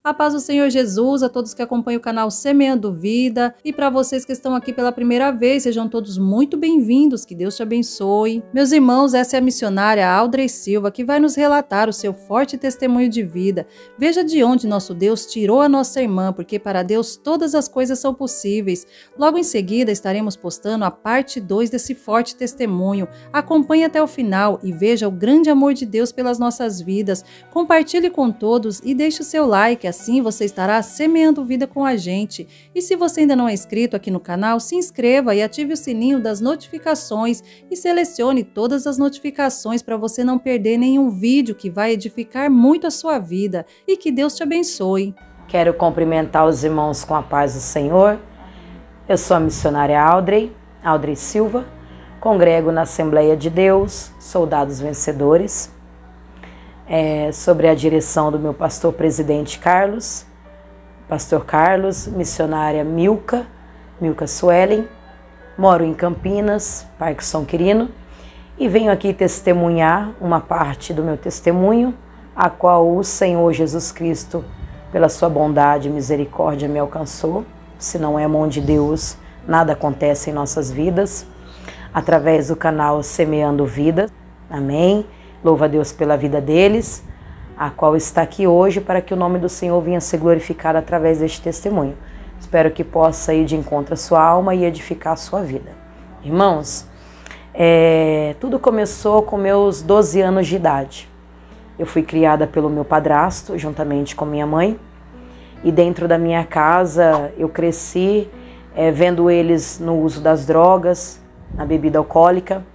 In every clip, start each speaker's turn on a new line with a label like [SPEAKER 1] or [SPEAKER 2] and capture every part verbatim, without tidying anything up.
[SPEAKER 1] A paz do Senhor Jesus, a todos que acompanham o canal Semeando Vida e para vocês que estão aqui pela primeira vez, sejam todos muito bem-vindos, que Deus te abençoe. Meus irmãos, essa é a missionária Audrey Silva que vai nos relatar o seu forte testemunho de vida. Veja de onde nosso Deus tirou a nossa irmã, porque para Deus todas as coisas são possíveis. Logo em seguida estaremos postando a parte dois desse forte testemunho. Acompanhe até o final e veja o grande amor de Deus pelas nossas vidas. Compartilhe com todos e deixe o seu like. Assim você estará semeando vida com a gente. E se você ainda não é inscrito aqui no canal, se inscreva e ative o sininho das notificações e selecione todas as notificações para você não perder nenhum vídeo que vai edificar muito a sua vida. E que Deus te abençoe.
[SPEAKER 2] Quero cumprimentar os irmãos com a paz do Senhor. Eu sou a missionária Audrey, Audrey Silva, congrego na Assembleia de Deus, Soldados Vencedores. É, sobre a direção do meu pastor presidente Carlos, pastor Carlos, missionária Milka, Milka Suelen, moro em Campinas, Parque São Quirino, e venho aqui testemunhar uma parte do meu testemunho, a qual o Senhor Jesus Cristo, pela sua bondade e misericórdia, me alcançou. Se não é a mão de Deus, nada acontece em nossas vidas, através do canal Semeando Vida. Amém. Louva a Deus pela vida deles, a qual está aqui hoje para que o nome do Senhor venha ser glorificado através deste testemunho. Espero que possa ir de encontro à sua alma e edificar a sua vida. Irmãos, é, tudo começou com meus doze anos de idade. Eu fui criada pelo meu padrasto, juntamente com minha mãe, e dentro da minha casa eu cresci é, vendo eles no uso das drogas, na bebida alcoólica.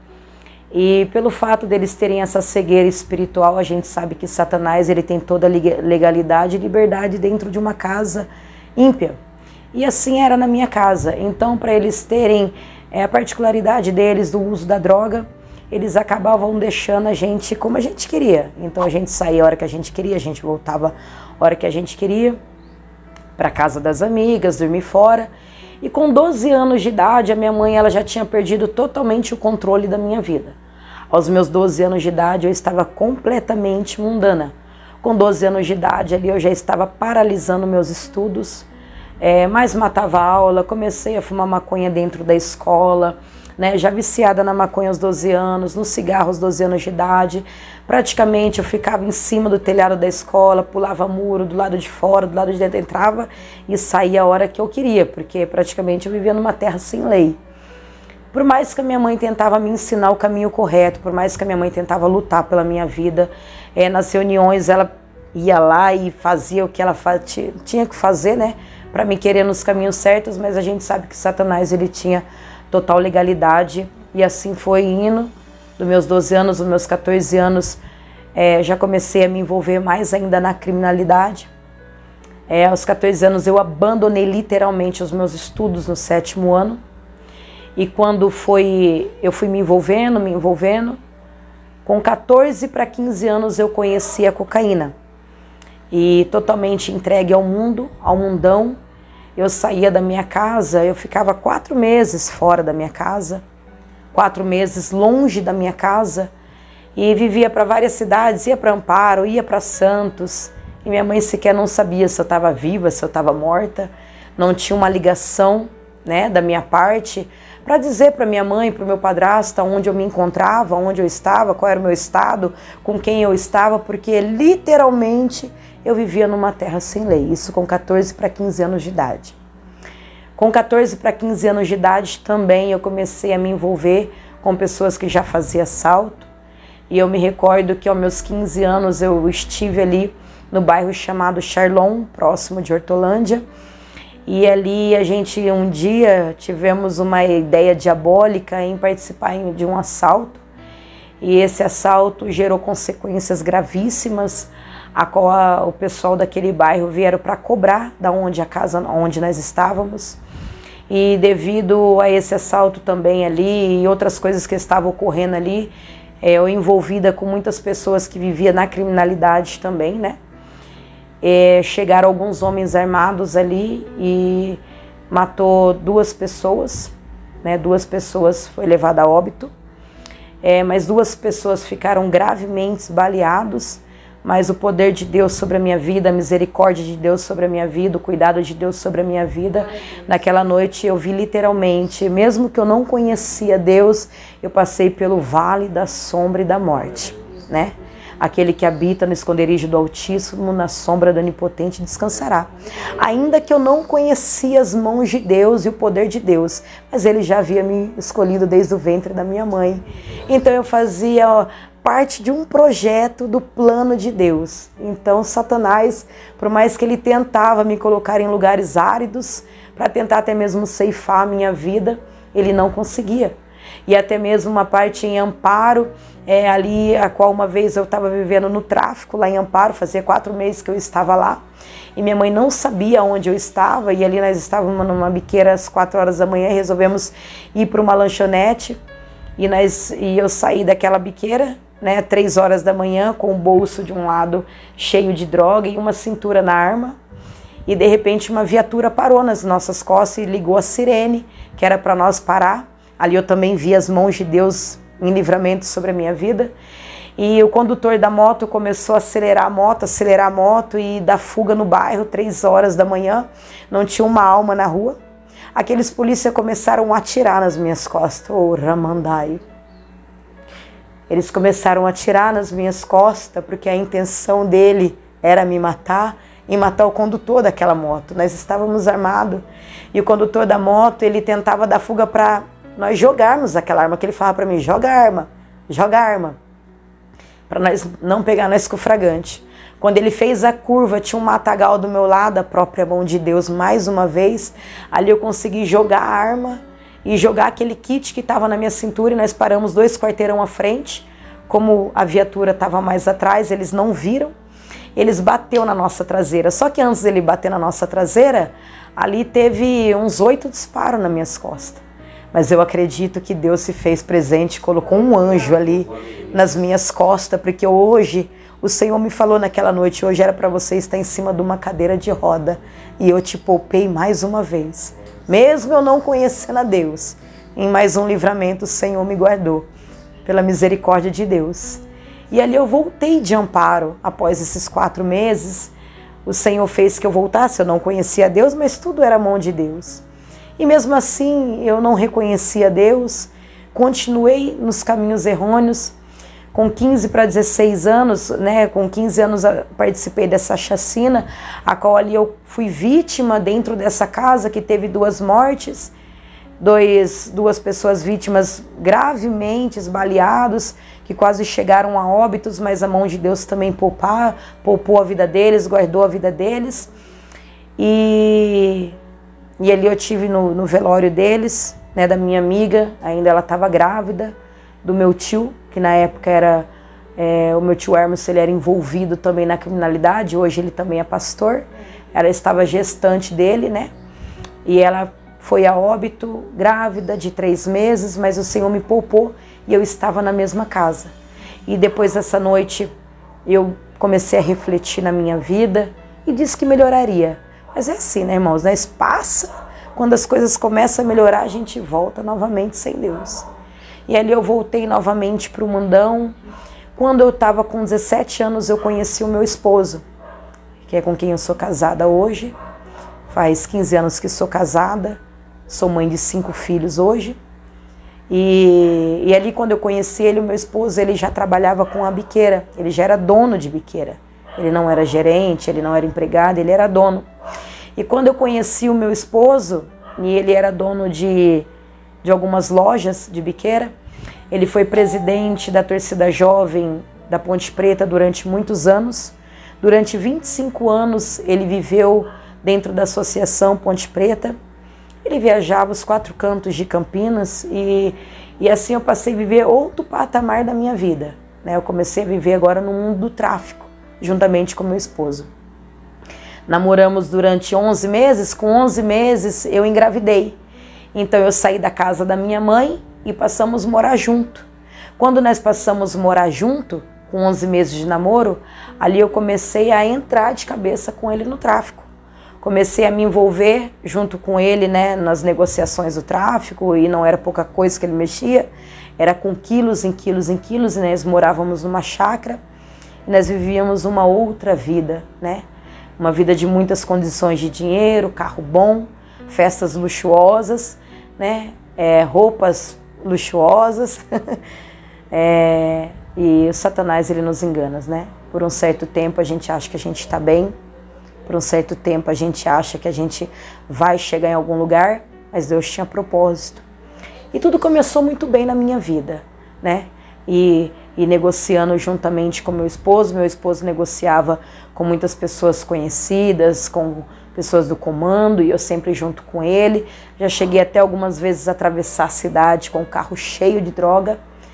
[SPEAKER 2] E pelo fato deles terem essa cegueira espiritual, a gente sabe que Satanás ele tem toda a legalidade e liberdade dentro de uma casa ímpia. E assim era na minha casa. Então, para eles terem é, a particularidade deles do uso da droga, eles acabavam deixando a gente como a gente queria. Então a gente saía a hora que a gente queria, a gente voltava a hora que a gente queria, para casa das amigas, dormir fora. E com doze anos de idade, a minha mãe ela já tinha perdido totalmente o controle da minha vida. Aos meus doze anos de idade, eu estava completamente mundana. Com doze anos de idade, ali eu já estava paralisando meus estudos, é, mas matava aula, comecei a fumar maconha dentro da escola, né, já viciada na maconha aos doze anos, no cigarro aos doze anos de idade. Praticamente eu ficava em cima do telhado da escola, pulava muro do lado de fora, do lado de dentro, entrava e saía a hora que eu queria, porque praticamente eu vivia numa terra sem lei. Por mais que a minha mãe tentava me ensinar o caminho correto, por mais que a minha mãe tentava lutar pela minha vida, é, nas reuniões ela ia lá e fazia o que ela tinha que fazer, né, para me querer nos caminhos certos, mas a gente sabe que Satanás ele tinha total legalidade e assim foi indo. Dos meus doze anos, dos meus quatorze anos, é, já comecei a me envolver mais ainda na criminalidade. É, aos quatorze anos eu abandonei literalmente os meus estudos no sétimo ano. E quando foi, eu fui me envolvendo, me envolvendo, com quatorze para quinze anos eu conheci a cocaína. E totalmente entregue ao mundo, ao mundão. Eu saía da minha casa, eu ficava quatro meses fora da minha casa, quatro meses longe da minha casa e vivia para várias cidades, ia para Amparo, ia para Santos e minha mãe sequer não sabia se eu estava viva, se eu estava morta, não tinha uma ligação, né, da minha parte para dizer para minha mãe, para o meu padrasto onde eu me encontrava, onde eu estava, qual era o meu estado, com quem eu estava, porque literalmente eu vivia numa terra sem lei, isso com quatorze para quinze anos de idade. Com quatorze para quinze anos de idade também eu comecei a me envolver com pessoas que já faziam assalto. E eu me recordo que aos meus quinze anos eu estive ali no bairro chamado Charlon, próximo de Hortolândia. E ali a gente um dia tivemos uma ideia diabólica em participar de um assalto. E esse assalto gerou consequências gravíssimas, a qual a, o pessoal daquele bairro vieram para cobrar da onde a casa onde nós estávamos. E devido a esse assalto também ali e outras coisas que estavam ocorrendo ali, é, eu envolvida com muitas pessoas que viviam na criminalidade também, né? É, chegaram alguns homens armados ali e matou duas pessoas, né? Duas pessoas foi levada a óbito, é, mas duas pessoas ficaram gravemente baleados. mas o poder de Deus sobre a minha vida, a misericórdia de Deus sobre a minha vida, o cuidado de Deus sobre a minha vida. Naquela noite eu vi literalmente, mesmo que eu não conhecia Deus, eu passei pelo vale da sombra e da morte, né? Aquele que habita no esconderijo do Altíssimo, na sombra do Onipotente descansará. Ainda que eu não conhecia as mãos de Deus e o poder de Deus, mas Ele já havia me escolhido desde o ventre da minha mãe. Então eu fazia ó, parte de um projeto do plano de Deus. Então Satanás, por mais que ele tentava me colocar em lugares áridos, para tentar até mesmo ceifar a minha vida, ele não conseguia. E até mesmo uma parte em Amparo, é, ali a qual uma vez eu estava vivendo no tráfico, lá em Amparo, fazia quatro meses que eu estava lá, e minha mãe não sabia onde eu estava, e ali nós estávamos numa biqueira às quatro horas da manhã, e resolvemos ir para uma lanchonete, e, nós, e eu saí daquela biqueira, né, três horas da manhã, com o bolso de um lado cheio de droga e uma cintura na arma, e de repente uma viatura parou nas nossas costas e ligou a sirene, que era para nós parar. Ali eu também vi as mãos de Deus em livramento sobre a minha vida. E o condutor da moto começou a acelerar a moto, acelerar a moto e dar fuga no bairro, três horas da manhã. Não tinha uma alma na rua. Aqueles polícias começaram a atirar nas minhas costas. Oh, Ramandai. Eles começaram a atirar nas minhas costas porque a intenção dele era me matar e matar o condutor daquela moto. Nós estávamos armados e o condutor da moto, ele tentava dar fuga para nós jogarmos aquela arma, que ele falava para mim, joga arma, joga arma, para nós não pegar nós com o fragante. Quando ele fez a curva, tinha um matagal do meu lado, a própria mão de Deus, mais uma vez, ali eu consegui jogar a arma e jogar aquele kit que estava na minha cintura, e nós paramos dois quarteirão à frente, como a viatura estava mais atrás, eles não viram, eles bateu na nossa traseira, só que antes dele bater na nossa traseira, ali teve uns oito disparos nas minhas costas. Mas eu acredito que Deus se fez presente, colocou um anjo ali nas minhas costas, porque hoje o Senhor me falou naquela noite, hoje era para você estar em cima de uma cadeira de roda, e eu te poupei mais uma vez. Mesmo eu não conhecendo a Deus, em mais um livramento o Senhor me guardou, pela misericórdia de Deus. E ali eu voltei de Amparo, após esses quatro meses, o Senhor fez que eu voltasse, eu não conhecia a Deus, mas tudo era mão de Deus. E mesmo assim eu não reconhecia Deus, continuei nos caminhos errôneos. Com quinze para dezesseis anos, né, com quinze anos participei dessa chacina, a qual ali eu fui vítima dentro dessa casa que teve duas mortes, dois, duas pessoas vítimas gravemente baleados, que quase chegaram a óbitos, mas a mão de Deus também poupar, poupou a vida deles, guardou a vida deles. E... E ali eu tive no, no velório deles, né, da minha amiga, ainda ela estava grávida, do meu tio, que na época era, é, o meu tio Hermes, ele era envolvido também na criminalidade, hoje ele também é pastor, ela estava gestante dele, né, e ela foi a óbito, grávida de três meses, mas o Senhor me poupou e eu estava na mesma casa. E depois dessa noite eu comecei a refletir na minha vida e disse que melhoraria. Mas é assim, né, irmãos? Nós passa, quando as coisas começam a melhorar, a gente volta novamente sem Deus. E ali eu voltei novamente para o mundão. Quando eu estava com dezessete anos, eu conheci o meu esposo, que é com quem eu sou casada hoje. Faz quinze anos que sou casada, sou mãe de cinco filhos hoje. E, e ali quando eu conheci ele, o meu esposo, ele já trabalhava com a biqueira, ele já era dono de biqueira. Ele não era gerente, ele não era empregado, ele era dono. E quando eu conheci o meu esposo, e ele era dono de, de algumas lojas de biqueira, ele foi presidente da torcida jovem da Ponte Preta durante muitos anos. Durante vinte e cinco anos ele viveu dentro da Associação Ponte Preta. Ele viajava os quatro cantos de Campinas e, e assim eu passei a viver outro patamar da minha vida, né? Eu comecei a viver agora no mundo do tráfico, juntamente com meu esposo. Namoramos durante onze meses, com onze meses eu engravidei. Então eu saí da casa da minha mãe e passamos a morar junto. Quando nós passamos a morar junto, com onze meses de namoro, ali eu comecei a entrar de cabeça com ele no tráfico. Comecei a me envolver junto com ele, né, nas negociações do tráfico, e não era pouca coisa que ele mexia, era com quilos em quilos em quilos, e nós morávamos numa chácara. e nós vivíamos uma outra vida, né? Uma vida de muitas condições de dinheiro, carro bom, festas luxuosas, né? É, roupas luxuosas. é, e o Satanás, ele nos engana, né? Por um certo tempo a gente acha que a gente está bem, por um certo tempo a gente acha que a gente vai chegar em algum lugar, mas Deus tinha propósito. E tudo começou muito bem na minha vida, né? E, e negociando juntamente com meu esposo, meu esposo negociava com muitas pessoas conhecidas, com pessoas do comando, e eu sempre junto com ele. Já cheguei até algumas vezes a atravessar a cidade com o carro cheio de droga,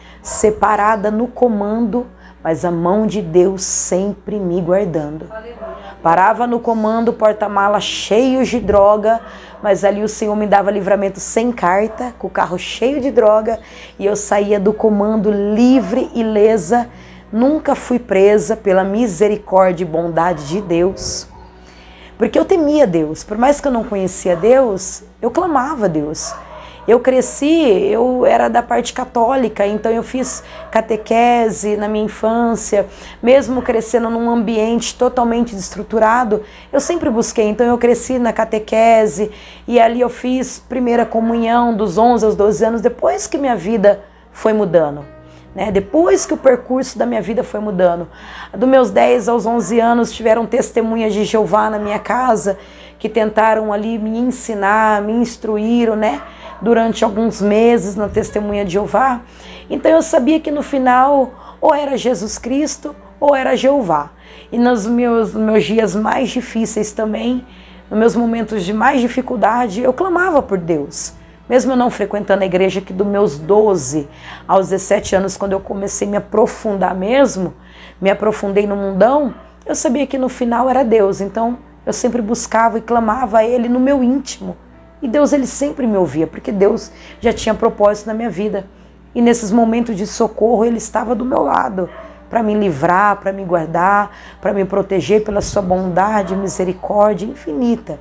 [SPEAKER 2] separada no comando, mas a mão de Deus sempre me guardando. Parava no comando, porta-mala cheio de droga, mas ali o Senhor me dava livramento sem carta, com o carro cheio de droga, e eu saía do comando livre e ilesa. Nunca fui presa pela misericórdia e bondade de Deus, porque eu temia Deus. Por mais que eu não conhecia Deus, eu clamava a Deus. Eu cresci, eu era da parte católica, então eu fiz catequese na minha infância, mesmo crescendo num ambiente totalmente desestruturado, eu sempre busquei. Então eu cresci na catequese e ali eu fiz primeira comunhão dos onze aos doze anos, depois que minha vida foi mudando, né? Depois que o percurso da minha vida foi mudando. Dos meus dez aos onze anos tiveram testemunhas de Jeová na minha casa, que tentaram ali me ensinar, me instruíram, né? Durante alguns meses na testemunha de Jeová. Então eu sabia que no final ou era Jesus Cristo ou era Jeová. E nos meus, meus dias mais difíceis também, nos meus momentos de mais dificuldade, eu clamava por Deus. Mesmo eu não frequentando a igreja, que dos meus doze aos dezessete anos, quando eu comecei a me aprofundar mesmo, me aprofundei no mundão, eu sabia que no final era Deus. Então eu sempre buscava e clamava a Ele no meu íntimo. E Deus, ele sempre me ouvia, porque Deus já tinha propósito na minha vida. E nesses momentos de socorro, ele estava do meu lado, para me livrar, para me guardar, para me proteger pela sua bondade e misericórdia infinita.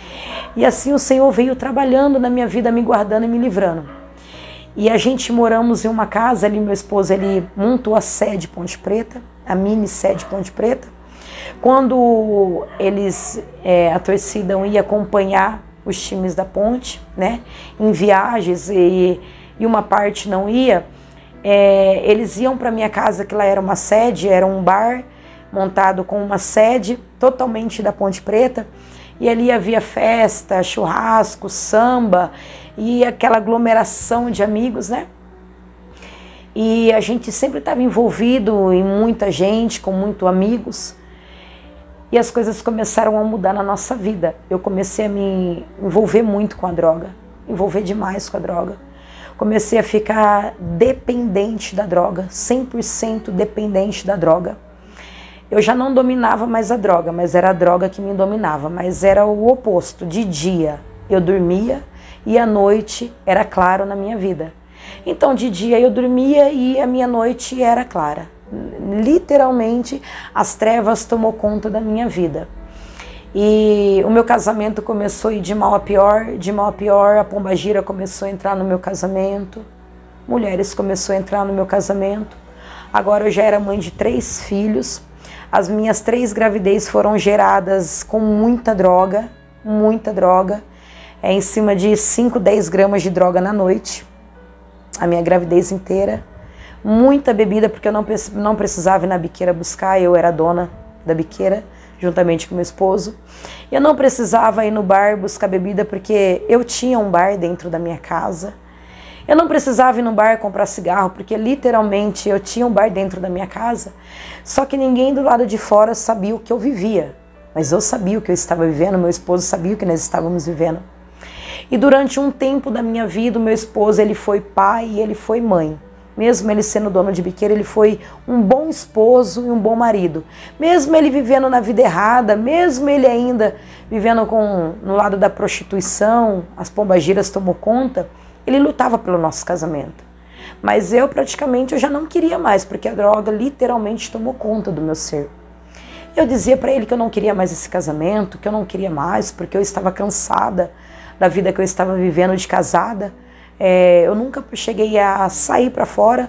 [SPEAKER 2] E assim o Senhor veio trabalhando na minha vida, me guardando e me livrando. E a gente moramos em uma casa, ali meu esposo, ele montou a sede Ponte Preta, a mini sede Ponte Preta. Quando eles, é, a torcida ia acompanhar os times da Ponte, né, em viagens, e, e uma parte não ia, é, eles iam para minha casa, que lá era uma sede, era um bar montado com uma sede totalmente da Ponte Preta, e ali havia festa, churrasco, samba e aquela aglomeração de amigos, né? E a gente sempre estava envolvido em muita gente, com muitos amigos. E as coisas começaram a mudar na nossa vida. Eu comecei a me envolver muito com a droga, envolver demais com a droga. Comecei a ficar dependente da droga, cem por cento dependente da droga. Eu já não dominava mais a droga, mas era a droga que me dominava. Mas era o oposto. De dia eu dormia e à noite era claro na minha vida. Então de dia eu dormia e a minha noite era clara. Literalmente as trevas tomou conta da minha vida. E o meu casamento começou a ir de mal a pior, de mal a pior. A pombagira começou a entrar no meu casamento, mulheres começou a entrar no meu casamento. Agora eu já era mãe de três filhos. As minhas três gravidez foram geradas com muita droga, muita droga, é em cima de cinco, dez gramas de droga na noite, a minha gravidez inteira. Muita bebida, porque eu não, não precisava ir na biqueira buscar, eu era dona da biqueira, juntamente com meu esposo. Eu não precisava ir no bar buscar bebida, porque eu tinha um bar dentro da minha casa. Eu não precisava ir no bar comprar cigarro, porque literalmente eu tinha um bar dentro da minha casa. Só que ninguém do lado de fora sabia o que eu vivia. Mas eu sabia o que eu estava vivendo, meu esposo sabia o que nós estávamos vivendo. E durante um tempo da minha vida, o meu esposo, ele foi pai e ele foi mãe. Mesmo ele sendo dono de biqueira, ele foi um bom esposo e um bom marido. Mesmo ele vivendo na vida errada, mesmo ele ainda vivendo com, no lado da prostituição, as pombagiras tomou conta, ele lutava pelo nosso casamento. Mas eu praticamente eu já não queria mais, porque a droga literalmente tomou conta do meu ser. Eu dizia para ele que eu não queria mais esse casamento, que eu não queria mais, porque eu estava cansada da vida que eu estava vivendo de casada. É, eu nunca cheguei a sair para fora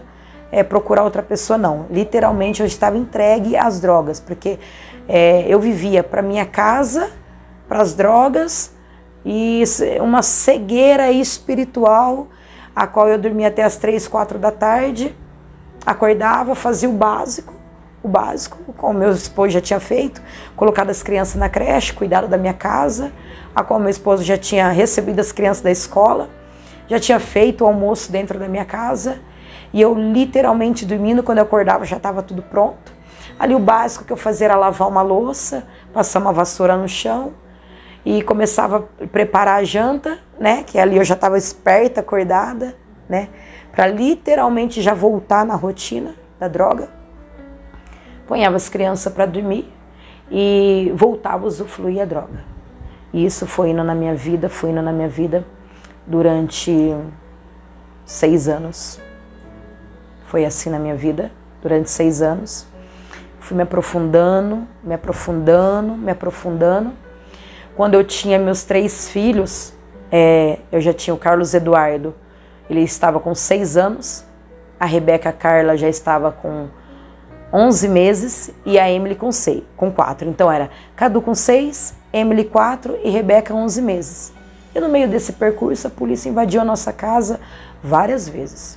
[SPEAKER 2] é, procurar outra pessoa, não. Literalmente eu estava entregue às drogas, porque é, eu vivia para minha casa, para as drogas, e uma cegueira espiritual, a qual eu dormia até as três, quatro da tarde, acordava, fazia o básico, o básico, como meu esposo já tinha feito, colocado as crianças na creche, cuidado da minha casa, a qual meu esposo já tinha recebido as crianças da escola, já tinha feito o almoço dentro da minha casa, e eu literalmente dormindo, quando eu acordava já estava tudo pronto. Ali o básico que eu fazia era lavar uma louça, passar uma vassoura no chão, e começava a preparar a janta, né, que ali eu já estava esperta, acordada, né, para literalmente já voltar na rotina da droga. Ponhava as crianças para dormir e voltava a usufruir a droga. E isso foi indo na minha vida, foi indo na minha vida durante seis anos. Foi assim na minha vida, durante seis anos. Fui me aprofundando, me aprofundando, me aprofundando. Quando eu tinha meus três filhos, é, eu já tinha o Carlos Eduardo, ele estava com seis anos, a Rebeca Carla já estava com onze meses e a Emily com seis, com quatro. Então era Cadu com seis, Emily quatro e Rebeca onze meses. E no meio desse percurso a polícia invadiu a nossa casa várias vezes.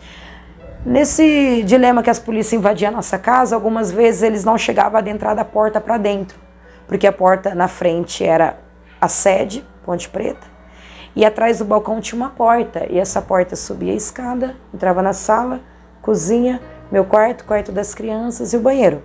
[SPEAKER 2] Nesse dilema que as polícias invadiam a nossa casa, algumas vezes eles não chegavam a adentrar da porta para dentro, porque a porta na frente era a sede, Ponte Preta, e atrás do balcão tinha uma porta, e essa porta subia a escada, entrava na sala, cozinha, meu quarto, quarto das crianças e o banheiro.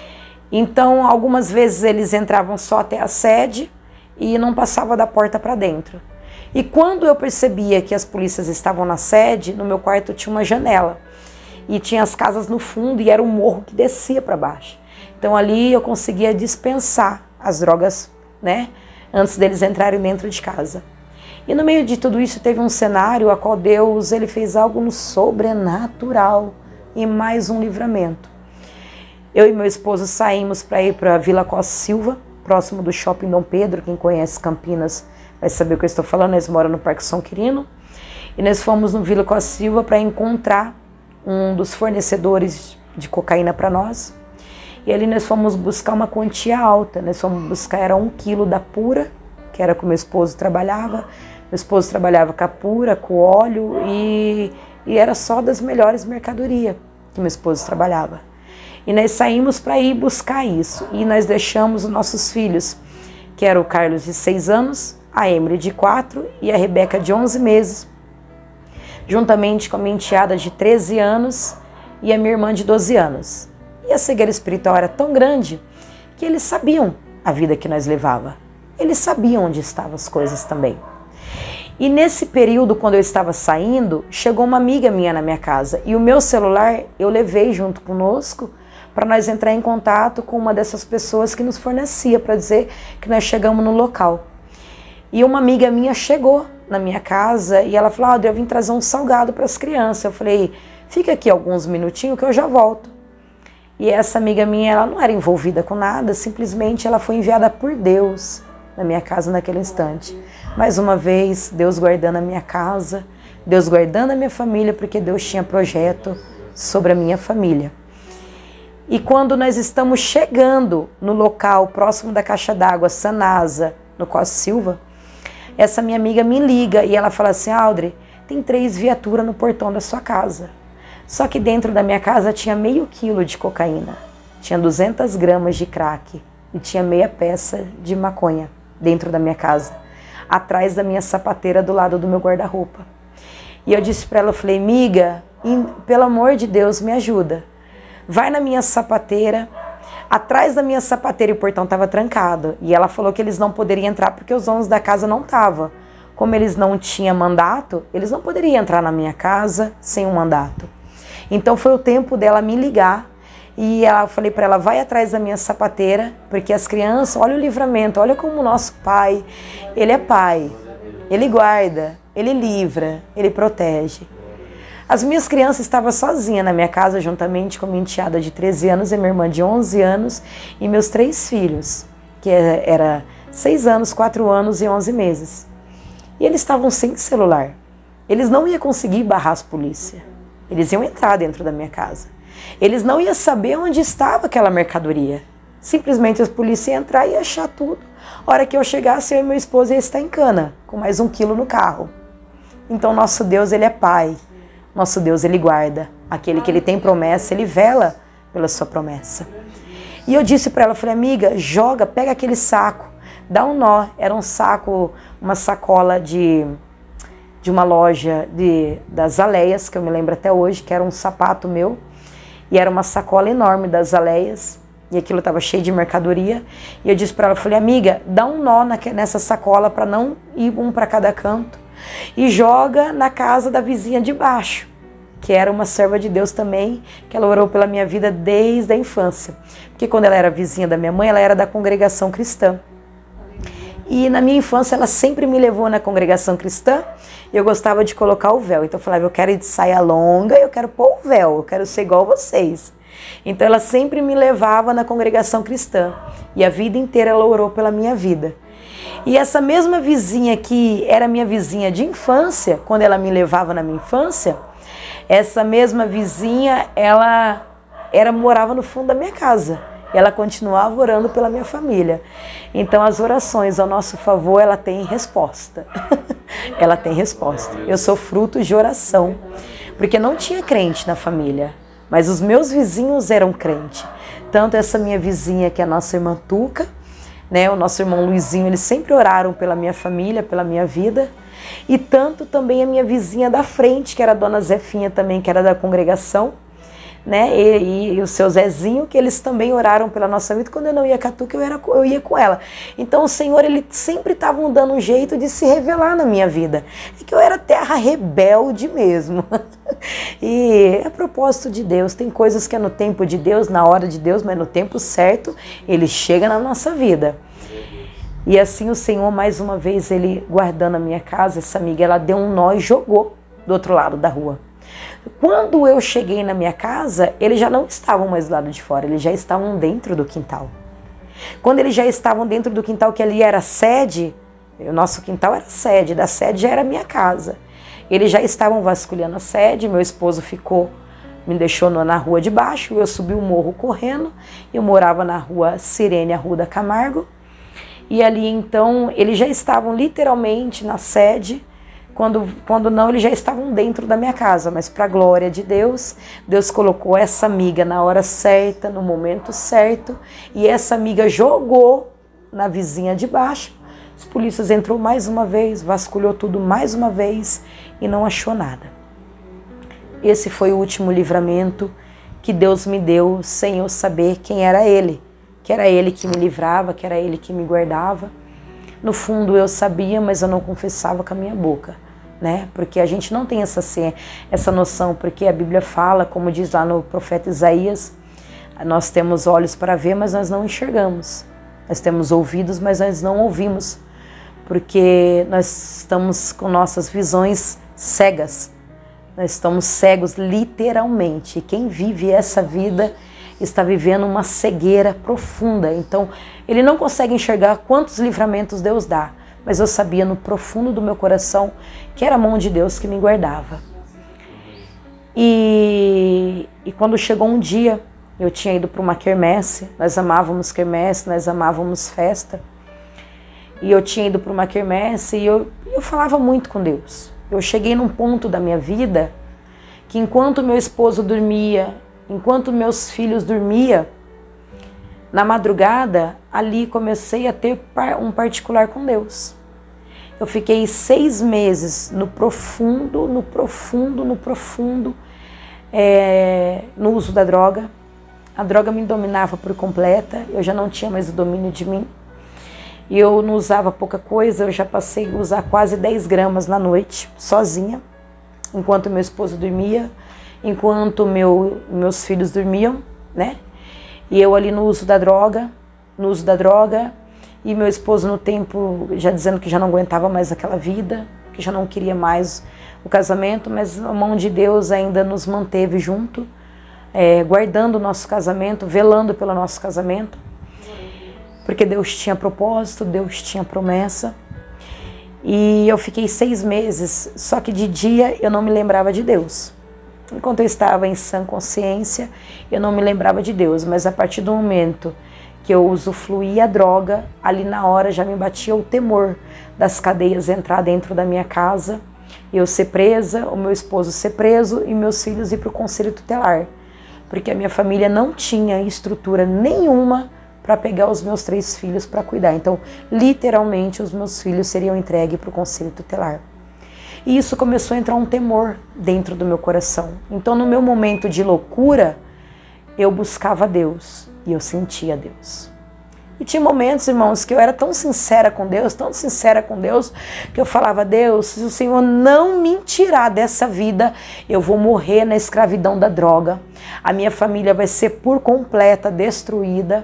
[SPEAKER 2] Então, algumas vezes eles entravam só até a sede e não passavam da porta para dentro. E quando eu percebia que as polícias estavam na sede, no meu quarto tinha uma janela, e tinha as casas no fundo e era um morro que descia para baixo. Então ali eu conseguia dispensar as drogas, né, antes deles entrarem dentro de casa. E no meio de tudo isso teve um cenário a qual Deus ele fez algo no sobrenatural e mais um livramento. Eu e meu esposo saímos para ir para Vila Costa Silva, próximo do Shopping Dom Pedro. Quem conhece Campinas vai saber o que eu estou falando, eles moram no Parque São Quirino. E nós fomos no Vila Costa Silva para encontrar um dos fornecedores de cocaína para nós. E ali nós fomos buscar uma quantia alta, nós fomos buscar, era um quilo da pura, que era com meu esposo trabalhava. Meu esposo trabalhava com a pura, com óleo, e, e era só das melhores mercadorias que meu esposo trabalhava. E nós saímos para ir buscar isso, e nós deixamos os nossos filhos, que era o Carlos de seis anos, a Emily de quatro e a Rebeca de onze meses, juntamente com a minha enteada de treze anos e a minha irmã de doze anos. E a cegueira espiritual era tão grande que eles sabiam a vida que nós levava. Eles sabiam onde estavam as coisas também. E nesse período, quando eu estava saindo, chegou uma amiga minha na minha casa. E o meu celular eu levei junto conosco para nós entrar em contato com uma dessas pessoas que nos fornecia, para dizer que nós chegamos no local. E uma amiga minha chegou na minha casa e ela falou: ah, eu vim trazer um salgado para as crianças. Eu falei: fica aqui alguns minutinhos que eu já volto. E essa amiga minha, ela não era envolvida com nada, simplesmente ela foi enviada por Deus na minha casa naquele instante. Mais uma vez, Deus guardando a minha casa, Deus guardando a minha família, porque Deus tinha projeto sobre a minha família. E quando nós estamos chegando no local próximo da caixa d'água Sanasa, no Costa Silva, essa minha amiga me liga e ela fala assim: Audrey, tem três viaturas no portão da sua casa. Só que dentro da minha casa tinha meio quilo de cocaína, tinha duzentas gramas de crack e tinha meia peça de maconha dentro da minha casa, atrás da minha sapateira do lado do meu guarda-roupa. E eu disse para ela, eu falei: amiga, pelo amor de Deus, me ajuda. Vai na minha sapateira, atrás da minha sapateira, e o portão estava trancado. E ela falou que eles não poderiam entrar porque os donos da casa não estavam. Como eles não tinham mandato, eles não poderiam entrar na minha casa sem um mandato. Então foi o tempo dela me ligar e eu falei para ela: vai atrás da minha sapateira, porque as crianças, olha o livramento, olha como o nosso pai, ele é pai, ele guarda, ele livra, ele protege. As minhas crianças estavam sozinhas na minha casa, juntamente com minha enteada de treze anos e minha irmã de onze anos e meus três filhos, que era seis anos, quatro anos e onze meses. E eles estavam sem celular. Eles não iam conseguir barrar as polícias. Eles iam entrar dentro da minha casa. Eles não iam saber onde estava aquela mercadoria. Simplesmente a polícia ia entrar e ia achar tudo. A hora que eu chegasse, eu e meu esposo ia estar em cana, com mais um quilo no carro. Então, nosso Deus, Ele é Pai. Nosso Deus, Ele guarda. Aquele que Ele tem promessa, Ele vela pela sua promessa. E eu disse para ela, falei, amiga, joga, pega aquele saco, dá um nó. Era um saco, uma sacola de, de uma loja de, das Aleias, que eu me lembro até hoje, que era um sapato meu. E era uma sacola enorme das Aleias. E aquilo estava cheio de mercadoria. E eu disse para ela, falei, amiga, dá um nó nessa sacola para não ir um para cada canto. E joga na casa da vizinha de baixo, que era uma serva de Deus também, que ela orou pela minha vida desde a infância. Porque quando ela era vizinha da minha mãe, ela era da congregação cristã. E na minha infância ela sempre me levou na congregação cristã e eu gostava de colocar o véu. Então eu falava, eu quero ir de saia longa, eu quero pôr o véu, eu quero ser igual a vocês. Então ela sempre me levava na congregação cristã e a vida inteira ela orou pela minha vida. E essa mesma vizinha que era minha vizinha de infância, quando ela me levava na minha infância, essa mesma vizinha, ela era, morava no fundo da minha casa. Ela continuava orando pela minha família. Então as orações ao nosso favor, ela tem resposta. Ela tem resposta. Eu sou fruto de oração, porque não tinha crente na família, mas os meus vizinhos eram crentes. Tanto essa minha vizinha, que é a nossa irmã Tuca, né, o nosso irmão Luizinho, eles sempre oraram pela minha família, pela minha vida. E tanto também a minha vizinha da frente, que era a dona Zefinha também, que era da congregação, né? E, e, e o seu Zezinho, que eles também oraram pela nossa vida. Quando eu não ia com a Tuca, eu, era, eu ia com ela. Então o Senhor, Ele sempre estava dando um jeito de se revelar na minha vida. É que eu era terra rebelde mesmo. E é propósito de Deus. Tem coisas que é no tempo de Deus, na hora de Deus, mas no tempo certo, Ele chega na nossa vida. E assim o Senhor, mais uma vez, Ele guardando a minha casa, essa amiga, ela deu um nó e jogou do outro lado da rua. Quando eu cheguei na minha casa, eles já não estavam mais do lado de fora, eles já estavam dentro do quintal. Quando eles já estavam dentro do quintal, que ali era sede, o nosso quintal era sede, da sede já era a minha casa. Eles já estavam vasculhando a sede, meu esposo ficou, me deixou na rua de baixo, eu subi o morro correndo, eu morava na rua Sirene, a Rua da Camargo. E ali, então, eles já estavam literalmente na sede, quando, quando não, eles já estavam dentro da minha casa. Mas para a glória de Deus, Deus colocou essa amiga na hora certa, no momento certo, e essa amiga jogou na vizinha de baixo. Os polícias entrou mais uma vez, vasculhou tudo mais uma vez e não achou nada. Esse foi o último livramento que Deus me deu sem eu saber quem era Ele. Que era Ele que me livrava, que era Ele que me guardava. No fundo eu sabia, mas eu não confessava com a minha boca, né? Porque a gente não tem essa, essa noção, porque a Bíblia fala, como diz lá no profeta Isaías, nós temos olhos para ver, mas nós não enxergamos. Nós temos ouvidos, mas nós não ouvimos, porque nós estamos com nossas visões cegas. Nós estamos cegos literalmente. E quem vive essa vida está vivendo uma cegueira profunda. Então, ele não consegue enxergar quantos livramentos Deus dá. Mas eu sabia no profundo do meu coração que era a mão de Deus que me guardava. E, e quando chegou um dia, eu tinha ido para uma quermesse. Nós amávamos quermesse, nós amávamos festa. E eu tinha ido para uma quermesse e eu, eu falava muito com Deus. Eu cheguei num ponto da minha vida que enquanto meu esposo dormia, enquanto meus filhos dormiam, na madrugada, ali comecei a ter um particular com Deus. Eu fiquei seis meses no profundo, no profundo, no profundo, é, no uso da droga. A droga me dominava por completa, eu já não tinha mais o domínio de mim. E eu não usava pouca coisa, eu já passei a usar quase dez gramas na noite, sozinha, enquanto meu esposo dormia, enquanto meu, meus filhos dormiam, né? E eu ali no uso da droga, no uso da droga, e meu esposo no tempo já dizendo que já não aguentava mais aquela vida, que já não queria mais o casamento, mas a mão de Deus ainda nos manteve junto, é, guardando o nosso casamento, velando pelo nosso casamento, porque Deus tinha propósito, Deus tinha promessa. E eu fiquei seis meses, só que de dia eu não me lembrava de Deus. enquanto eu estava em sã consciência, eu não me lembrava de Deus, mas a partir do momento que eu usufruía a droga, ali na hora já me batia o temor das cadeias entrar dentro da minha casa, eu ser presa, o meu esposo ser preso e meus filhos ir para o conselho tutelar, porque a minha família não tinha estrutura nenhuma para pegar os meus três filhos para cuidar. Então, literalmente, os meus filhos seriam entregues para o conselho tutelar. E isso começou a entrar um temor dentro do meu coração. Então, no meu momento de loucura, eu buscava Deus e eu sentia Deus. E tinha momentos, irmãos, que eu era tão sincera com Deus, tão sincera com Deus, que eu falava: Deus, se o Senhor não me tirar dessa vida, eu vou morrer na escravidão da droga. A minha família vai ser por completa destruída.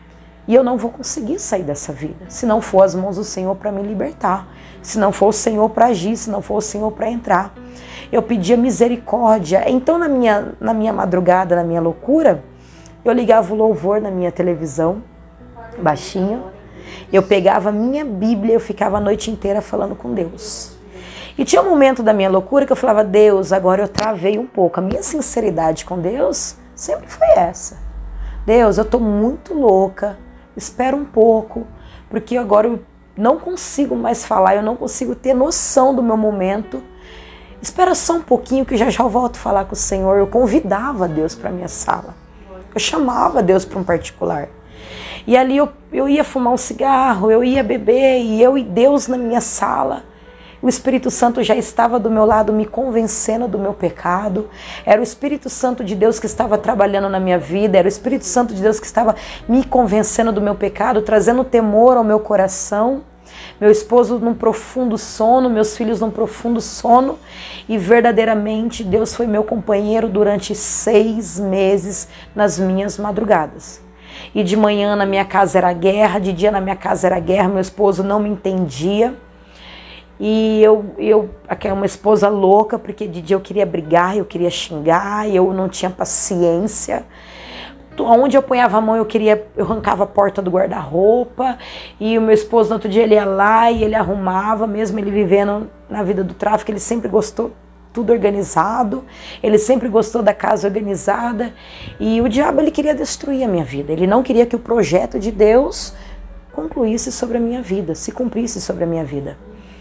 [SPEAKER 2] E eu não vou conseguir sair dessa vida, se não for as mãos do Senhor para me libertar, se não for o Senhor para agir, se não for o Senhor para entrar. Eu pedia misericórdia. Então, na minha, na minha madrugada, na minha loucura, eu ligava o louvor na minha televisão, baixinho, eu pegava a minha Bíblia, eu ficava a noite inteira falando com Deus. E tinha um momento da minha loucura que eu falava: Deus, agora eu travei um pouco. A minha sinceridade com Deus sempre foi essa. Deus, eu estou muito louca. Espera um pouco, porque agora eu não consigo mais falar, eu não consigo ter noção do meu momento. Espera só um pouquinho que já já eu volto a falar com o Senhor. Eu convidava Deus para a minha sala. Eu chamava Deus para um particular. E ali eu, eu ia fumar um cigarro, eu ia beber, e eu e Deus na minha sala. O Espírito Santo já estava do meu lado me convencendo do meu pecado. Era o Espírito Santo de Deus que estava trabalhando na minha vida. Era o Espírito Santo de Deus que estava me convencendo do meu pecado, trazendo temor ao meu coração. Meu esposo num profundo sono, meus filhos num profundo sono. E verdadeiramente Deus foi meu companheiro durante seis meses nas minhas madrugadas. E de manhã na minha casa era guerra, de dia na minha casa era guerra, meu esposo não me entendia. E eu, eu, uma esposa louca, porque de dia eu queria brigar, eu queria xingar, eu não tinha paciência. Onde eu ponhava a mão, eu queria, eu arrancava a porta do guarda-roupa. E o meu esposo, no outro dia, ele ia lá e ele arrumava, mesmo ele vivendo na vida do tráfico, ele sempre gostou tudo organizado, ele sempre gostou da casa organizada. E o diabo, ele queria destruir a minha vida, ele não queria que o projeto de Deus concluísse sobre a minha vida, se cumprisse sobre a minha vida.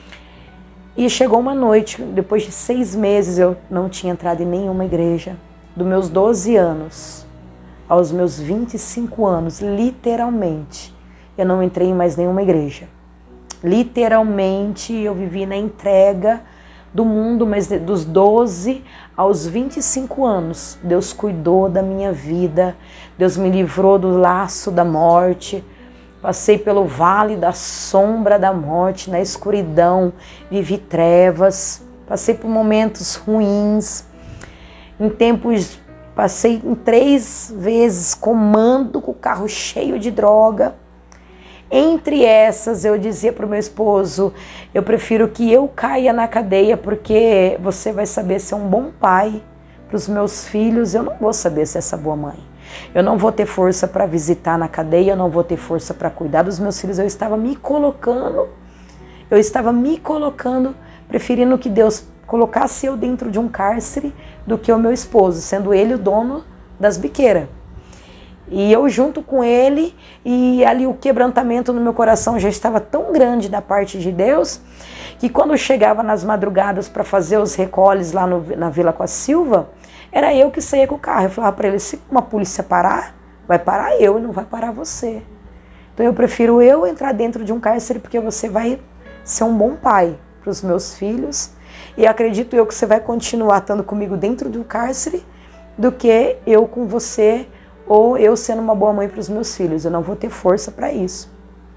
[SPEAKER 2] E chegou uma noite, depois de seis meses eu não tinha entrado em nenhuma igreja. Dos meus doze anos aos meus vinte e cinco anos, literalmente, eu não entrei em mais nenhuma igreja. Literalmente eu vivi na entrega do mundo, mas dos doze aos vinte e cinco anos, Deus cuidou da minha vida, Deus me livrou do laço da morte. Passei pelo vale da sombra da morte, na escuridão, vivi trevas, passei por momentos ruins, em tempos, passei em três vezes comando com o carro cheio de droga. Entre essas, eu dizia para o meu esposo: eu prefiro que eu caia na cadeia, porque você vai saber ser um bom pai para os meus filhos, eu não vou saber ser essa boa mãe. Eu não vou ter força para visitar na cadeia, eu não vou ter força para cuidar dos meus filhos. Eu estava me colocando, eu estava me colocando, preferindo que Deus colocasse eu dentro de um cárcere do que o meu esposo, sendo ele o dono das biqueiras. E eu junto com ele, e ali o quebrantamento no meu coração já estava tão grande da parte de Deus, que quando eu chegava nas madrugadas para fazer os recolhes lá no, na Vila com a Silva, era eu que saía com o carro. Eu falava para ele: se uma polícia parar, vai parar eu e não vai parar você. Então eu prefiro eu entrar dentro de um cárcere, porque você vai ser um bom pai para os meus filhos, e acredito eu que você vai continuar estando comigo dentro do cárcere, do que eu com você, ou eu sendo uma boa mãe para os meus filhos. Eu não vou ter força para isso.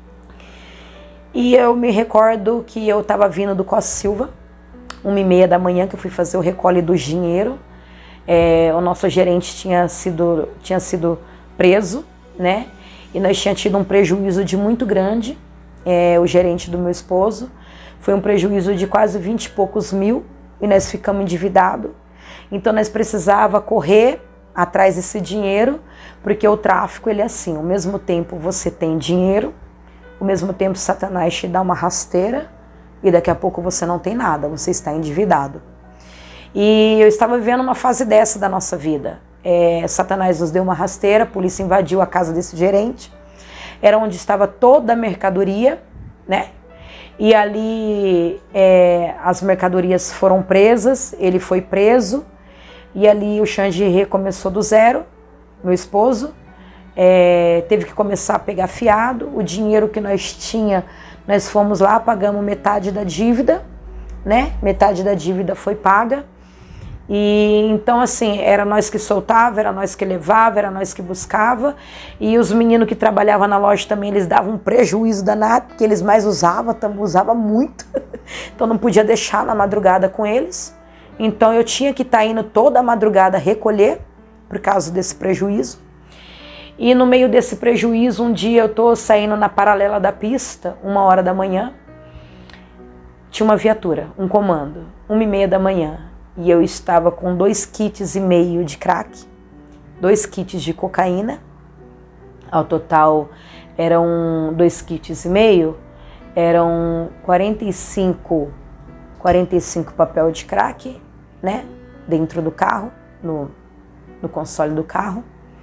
[SPEAKER 2] E eu me recordo que eu estava vindo do Costa Silva, uma e meia da manhã, que eu fui fazer o recolhe do dinheiro. É, o nosso gerente tinha sido, tinha sido preso, né? E nós tínhamos tido um prejuízo de muito grande, é, o gerente do meu esposo. Foi um prejuízo de quase vinte e poucos mil, e nós ficamos endividados. Então nós precisava correr atrás desse dinheiro, porque o tráfico, ele é assim: ao mesmo tempo você tem dinheiro, ao mesmo tempo Satanás te dá uma rasteira, e daqui a pouco você não tem nada, você está endividado. E eu estava vivendo uma fase dessa da nossa vida. É, Satanás nos deu uma rasteira, a polícia invadiu a casa desse gerente. Era onde estava toda a mercadoria, né? E ali é, as mercadorias foram presas, ele foi preso. E ali o Xande recomeçou do zero, meu esposo. É, teve que começar a pegar fiado. O dinheiro que nós tinha, nós fomos lá, pagamos metade da dívida, né? Metade da dívida foi paga. E então assim, era nós que soltava, era nós que levava, era nós que buscava. E os meninos que trabalhavam na loja também, eles davam um prejuízo danado, porque eles mais usavam, usavam muito. Então não podia deixar na madrugada com eles. Então eu tinha que estar indo toda a madrugada recolher, por causa desse prejuízo. E no meio desse prejuízo, um dia eu tô saindo na paralela da pista, uma hora da manhã. Tinha uma viatura, um comando, uma e meia da manhã. E eu estava com dois kits e meio de crack, dois kits de cocaína. Ao total eram dois kits e meio, eram quarenta e cinco, quarenta e cinco papel de crack, né? Dentro do carro, no, no console do carro.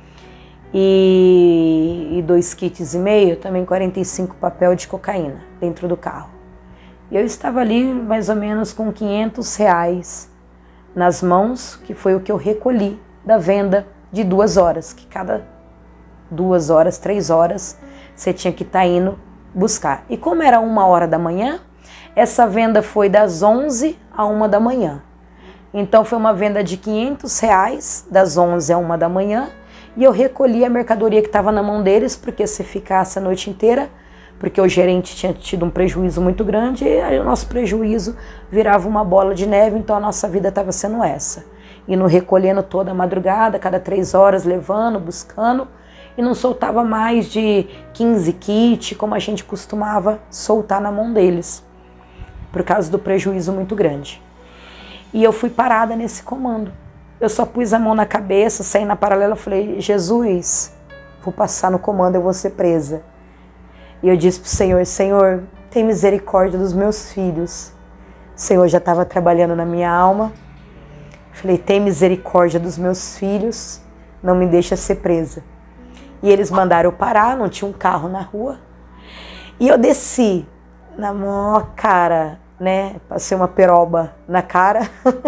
[SPEAKER 2] E, e dois kits e meio, também quarenta e cinco papel de cocaína dentro do carro. E eu estava ali mais ou menos com quinhentos reais nas mãos, que foi o que eu recolhi da venda de duas horas, que cada duas horas, três horas, você tinha que estar indo buscar. E como era uma hora da manhã, essa venda foi das onze a uma da manhã. Então foi uma venda de quinhentos reais, das onze a uma da manhã, e eu recolhi a mercadoria que estava na mão deles, porque se ficasse a noite inteira, porque o gerente tinha tido um prejuízo muito grande, e aí o nosso prejuízo virava uma bola de neve, então a nossa vida estava sendo essa. Indo recolhendo toda a madrugada, cada três horas, levando, buscando, e não soltava mais de quinze kits, como a gente costumava soltar na mão deles, por causa do prejuízo muito grande. E eu fui parada nesse comando. Eu só pus a mão na cabeça, saí na paralela, falei, Jesus, vou passar no comando, eu vou ser presa. E eu disse para o Senhor, Senhor, tem misericórdia dos meus filhos. O Senhor já estava trabalhando na minha alma. Falei, tem misericórdia dos meus filhos, não me deixa ser presa. E eles mandaram eu parar, não tinha um carro na rua. E eu desci na maior cara, né? Passei uma peroba na cara.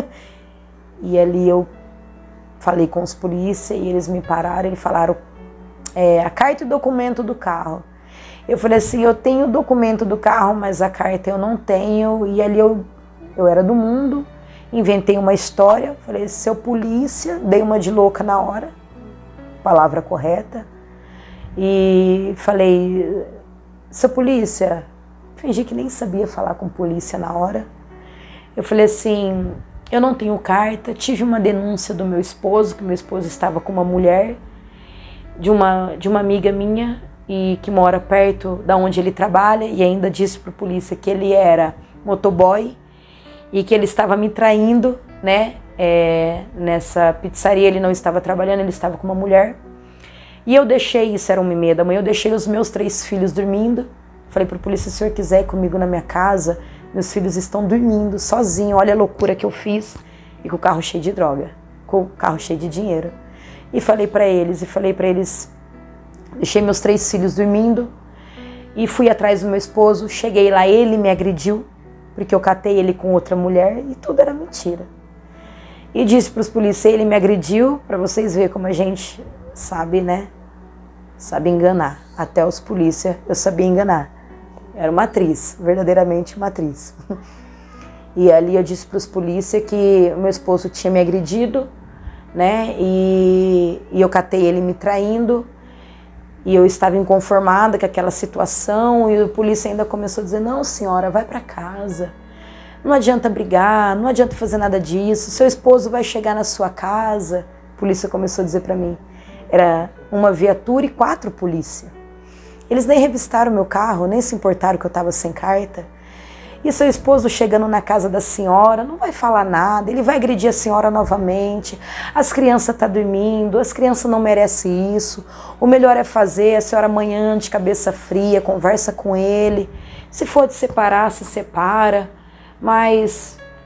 [SPEAKER 2] E ali eu falei com os polícias e eles me pararam e falaram é, a carta e o documento do carro. Eu falei assim, eu tenho o documento do carro, mas a carta eu não tenho. E ali eu, eu era do mundo, inventei uma história, falei, seu polícia, dei uma de louca na hora, palavra correta. E falei, seu polícia, fingi que nem sabia falar com polícia na hora. Eu falei assim, eu não tenho carta, tive uma denúncia do meu esposo, que meu esposo estava com uma mulher, de uma, de uma amiga minha, e que mora perto da onde ele trabalha, e ainda disse para a polícia que ele era motoboy e que ele estava me traindo, né? É, nessa pizzaria ele não estava trabalhando, ele estava com uma mulher. E eu deixei, isso era uma e meia da manhã, eu deixei os meus três filhos dormindo. Falei para a polícia, se o senhor quiser ir comigo na minha casa, meus filhos estão dormindo, sozinhos, olha a loucura que eu fiz. E com o carro cheio de droga, com o carro cheio de dinheiro. E falei para eles, e falei para eles, deixei meus três filhos dormindo e fui atrás do meu esposo. Cheguei lá, ele me agrediu, porque eu catei ele com outra mulher e tudo era mentira. E disse para os policiais, ele me agrediu, para vocês verem como a gente sabe, né? Sabe enganar. Até os polícias eu sabia enganar. Era uma atriz, verdadeiramente uma atriz. E ali eu disse para os polícias que o meu esposo tinha me agredido, né? E, e eu catei ele me traindo. E eu estava inconformada com aquela situação, e o polícia ainda começou a dizer, não senhora, vai para casa, não adianta brigar, não adianta fazer nada disso, seu esposo vai chegar na sua casa. A polícia começou a dizer para mim, era uma viatura e quatro polícia. Eles nem revistaram meu carro, nem se importaram que eu estava sem carta. E seu esposo chegando na casa da senhora, não vai falar nada, ele vai agredir a senhora novamente, as crianças estão dormindo, as crianças não merecem isso, o melhor é fazer, a senhora amanhã de cabeça fria, conversa com ele, se for de separar, se separa, mas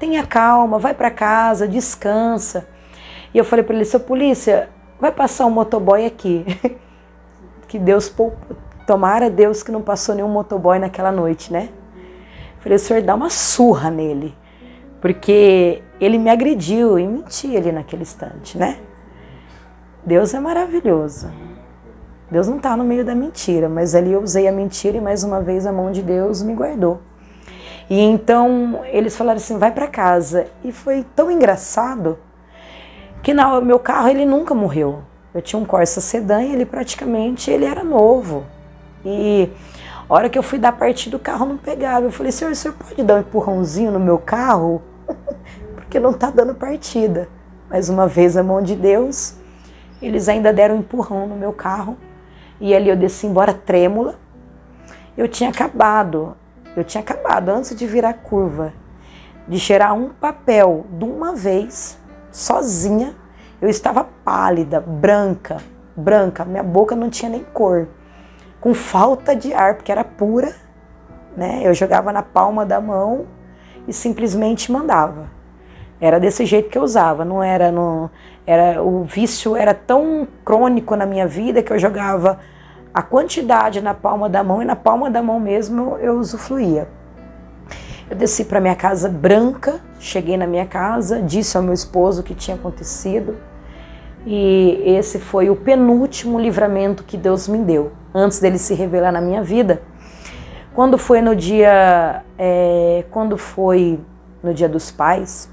[SPEAKER 2] tenha calma, vai para casa, descansa. E eu falei para ele, seu polícia, vai passar um motoboy aqui. Que Deus, tomara Deus que não passou nenhum motoboy naquela noite, né? Eu falei, o senhor dá uma surra nele, porque ele me agrediu e menti ali naquele instante, né? Deus é maravilhoso. Deus não está no meio da mentira, mas ali eu usei a mentira e mais uma vez a mão de Deus me guardou. E então eles falaram assim, vai para casa. E foi tão engraçado que no meu carro ele nunca morreu. Eu tinha um Corsa sedã e ele praticamente ele era novo. E a hora que eu fui dar partida, o carro não pegava. Eu falei, senhor, o senhor pode dar um empurrãozinho no meu carro? Porque não está dando partida. Mais uma vez a mão de Deus, eles ainda deram um empurrão no meu carro. E ali eu desci embora trêmula. Eu tinha acabado, eu tinha acabado antes de virar a curva, de cheirar um papel de uma vez, sozinha. Eu estava pálida, branca, branca, minha boca não tinha nem cor, com falta de ar, porque era pura, né? Eu jogava na palma da mão e simplesmente mandava. Era desse jeito que eu usava, não era, no, era o vício era tão crônico na minha vida que eu jogava a quantidade na palma da mão e na palma da mão mesmo eu usufruía. Eu desci para minha casa branca, cheguei na minha casa, disse ao meu esposo o que tinha acontecido e esse foi o penúltimo livramento que Deus me deu, antes dele se revelar na minha vida. Quando foi no dia, é, quando foi no dia dos pais,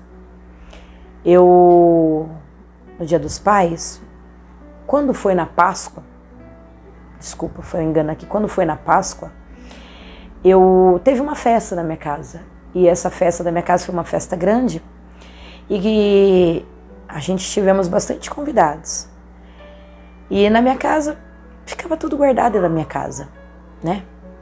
[SPEAKER 2] eu, no dia dos pais, quando foi na Páscoa, desculpa, foi um engano aqui, quando foi na Páscoa, eu teve uma festa na minha casa, e essa festa da minha casa foi uma festa grande, e a gente tivemos bastante convidados, e na minha casa, ficava tudo guardado da minha casa, né?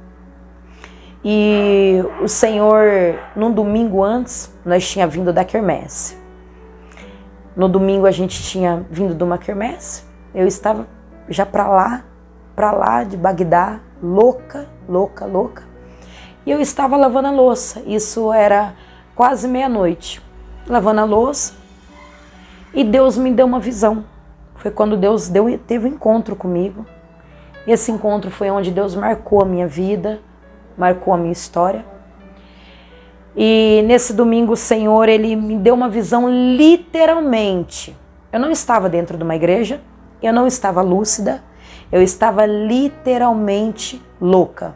[SPEAKER 2] E o Senhor, num domingo antes, nós tinha vindo da quermesse. No domingo a gente tinha vindo de uma quermesse, eu estava já para lá, para lá de Bagdá, louca, louca, louca. E eu estava lavando a louça, isso era quase meia-noite, lavando a louça, e Deus me deu uma visão. Foi quando Deus deu, teve um encontro comigo. Esse encontro foi onde Deus marcou a minha vida, marcou a minha história. E nesse domingo o Senhor, Ele me deu uma visão literalmente. Eu não estava dentro de uma igreja, eu não estava lúcida, eu estava literalmente louca.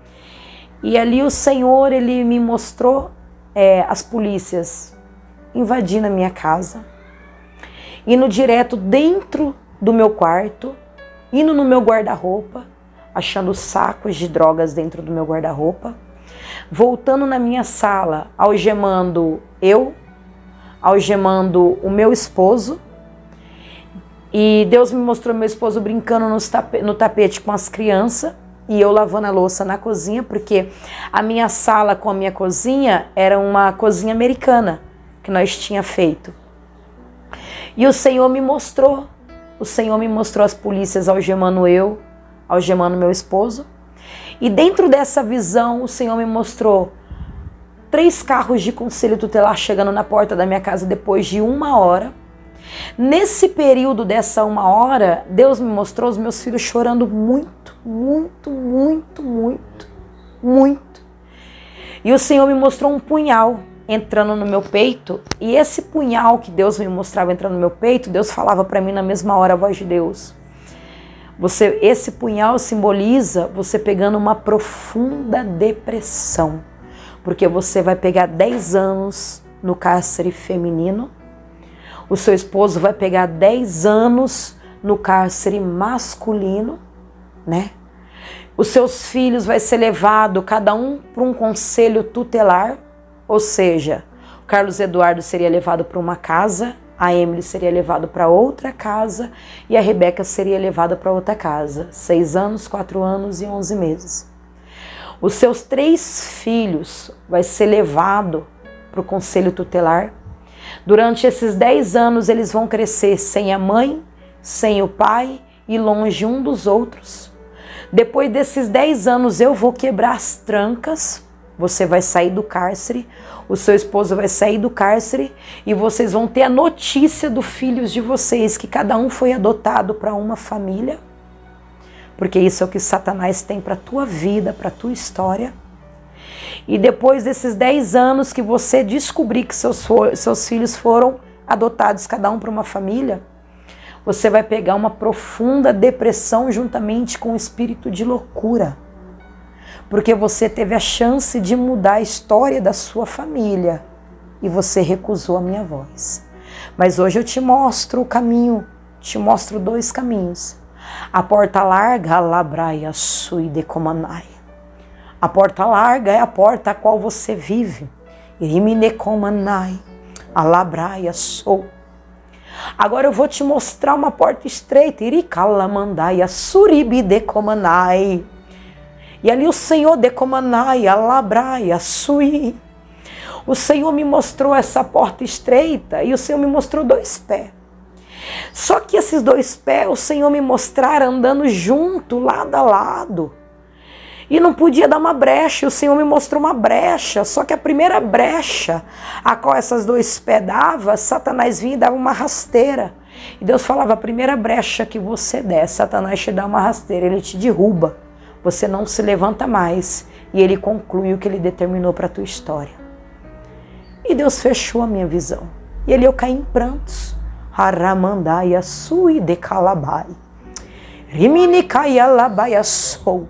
[SPEAKER 2] E ali o Senhor, Ele me mostrou é, as polícias invadindo a minha casa, indo direto dentro do meu quarto, indo no meu guarda-roupa, achando sacos de drogas dentro do meu guarda-roupa, voltando na minha sala, algemando eu, algemando o meu esposo. E Deus me mostrou meu esposo brincando no tapete com as crianças e eu lavando a louça na cozinha, porque a minha sala com a minha cozinha era uma cozinha americana que nós tinha feito. E o Senhor me mostrou, o Senhor me mostrou as polícias algemando eu, algemando meu esposo. E dentro dessa visão o Senhor me mostrou três carros de conselho tutelar chegando na porta da minha casa depois de uma hora. Nesse período dessa uma hora, Deus me mostrou os meus filhos chorando muito, muito, muito, muito, muito. E o Senhor me mostrou um punhal entrando no meu peito, e esse punhal que Deus me mostrava entrando no meu peito, Deus falava para mim na mesma hora, a voz de Deus. Você, esse punhal simboliza você pegando uma profunda depressão, porque você vai pegar dez anos no cárcere feminino, o seu esposo vai pegar dez anos no cárcere masculino, né? Os seus filhos vai ser levado cada um para um conselho tutelar, ou seja, o Carlos Eduardo seria levado para uma casa, a Emily seria levada para outra casa e a Rebeca seria levada para outra casa. Seis anos, quatro anos e onze meses. Os seus três filhos vai ser levado para o conselho tutelar. Durante esses dez anos eles vão crescer sem a mãe, sem o pai e longe um dos outros. Depois desses dez anos eu vou quebrar as trancas você vai sair do cárcere, o seu esposo vai sair do cárcere e vocês vão ter a notícia dos filhos de vocês, que cada um foi adotado para uma família, porque isso é o que Satanás tem para a tua vida, para a tua história. E depois desses dez anos que você descobrir que seus, seus filhos foram adotados, cada um para uma família, você vai pegar uma profunda depressão juntamente com o espírito de loucura. Porque você teve a chance de mudar a história da sua família e você recusou a minha voz. Mas hoje eu te mostro o caminho, te mostro dois caminhos. A porta larga, alabraia sui decomanai. A porta larga é a porta a qual você vive. Irimine comanai, alabraia sou. Agora eu vou te mostrar uma porta estreita. Iricalamandaia suribi decomanai. E ali o Senhor decomanai, alabraia sui. O Senhor me mostrou essa porta estreita e o Senhor me mostrou dois pés. Só que esses dois pés o Senhor me mostraram andando junto, lado a lado. E não podia dar uma brecha, o Senhor me mostrou uma brecha. Só que a primeira brecha a qual essas dois pés davam, Satanás vinha e dava uma rasteira. E Deus falava, a primeira brecha que você der, Satanás te dá uma rasteira, ele te derruba. Você não se levanta mais. E ele conclui o que ele determinou para a tua história. E Deus fechou a minha visão. E ali eu caí em prantos. Haramandaia sui de calabai. Riminicaia labaia sou.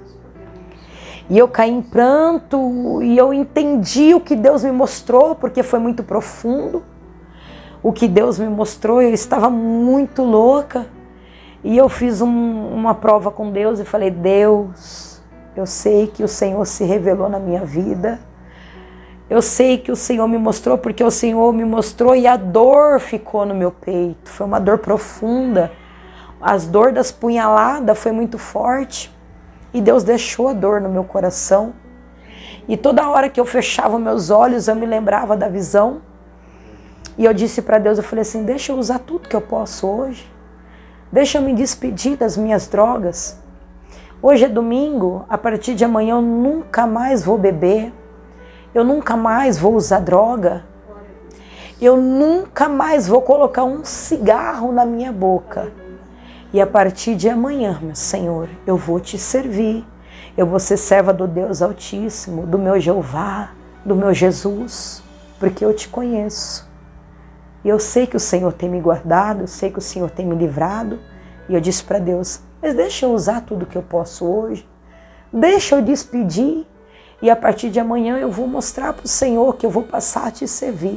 [SPEAKER 2] E eu caí em pranto e eu entendi o que Deus me mostrou, porque foi muito profundo. O que Deus me mostrou, eu estava muito louca. E eu fiz um, uma prova com Deus e falei, Deus, eu sei que o Senhor se revelou na minha vida. Eu sei que o Senhor me mostrou, porque o Senhor me mostrou e a dor ficou no meu peito. Foi uma dor profunda. As dores das punhaladas foi muito forte. E Deus deixou a dor no meu coração. E toda hora que eu fechava meus olhos, eu me lembrava da visão. E eu disse para Deus, eu falei assim, deixa eu usar tudo que eu posso hoje. Deixa eu me despedir das minhas drogas. Hoje é domingo, a partir de amanhã eu nunca mais vou beber. Eu nunca mais vou usar droga. Eu nunca mais vou colocar um cigarro na minha boca. E a partir de amanhã, meu Senhor, eu vou te servir. Eu vou ser serva do Deus Altíssimo, do meu Jeová, do meu Jesus, porque eu te conheço. E eu sei que o Senhor tem me guardado, eu sei que o Senhor tem me livrado. E eu disse para Deus, mas deixa eu usar tudo que eu posso hoje. Deixa eu despedir. E a partir de amanhã eu vou mostrar para o Senhor que eu vou passar a te servir.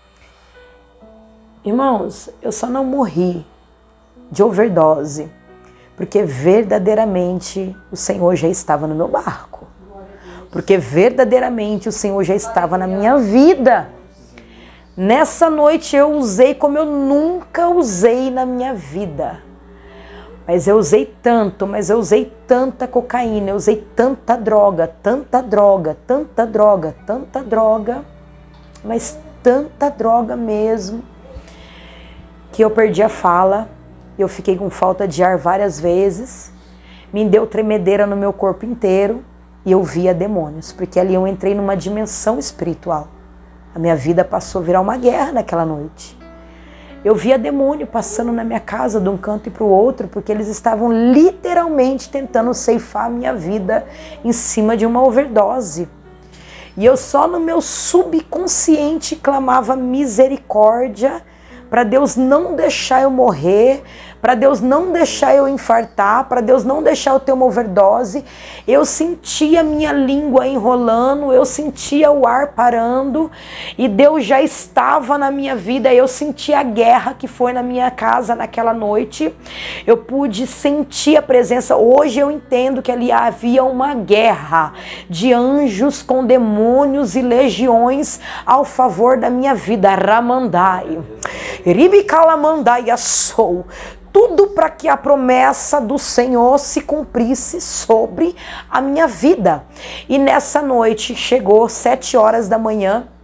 [SPEAKER 2] Irmãos, eu só não morri de overdose, porque verdadeiramente o Senhor já estava no meu barco. Porque verdadeiramente o Senhor já estava na minha vida. Nessa noite eu usei como eu nunca usei na minha vida. Mas eu usei tanto, mas eu usei tanta cocaína, eu usei tanta droga, tanta droga, tanta droga, tanta droga, mas tanta droga mesmo, que eu perdi a fala, eu fiquei com falta de ar várias vezes, me deu tremedeira no meu corpo inteiro e eu via demônios, porque ali eu entrei numa dimensão espiritual. A minha vida passou a virar uma guerra naquela noite. Eu via demônio passando na minha casa de um canto e para o outro, porque eles estavam literalmente tentando ceifar a minha vida em cima de uma overdose. E eu só no meu subconsciente clamava misericórdia para Deus não deixar eu morrer, para Deus não deixar eu infartar, para Deus não deixar eu ter uma overdose. Eu sentia a minha língua enrolando, eu sentia o ar parando e Deus já estava na minha vida. Eu sentia a guerra que foi na minha casa naquela noite. Eu pude sentir a presença. Hoje eu entendo que ali havia uma guerra de anjos com demônios e legiões ao favor da minha vida. Ramandai, Ribikalamandai sou. Tudo para que a promessa do Senhor se cumprisse sobre a minha vida. E nessa noite chegou sete horas da manhã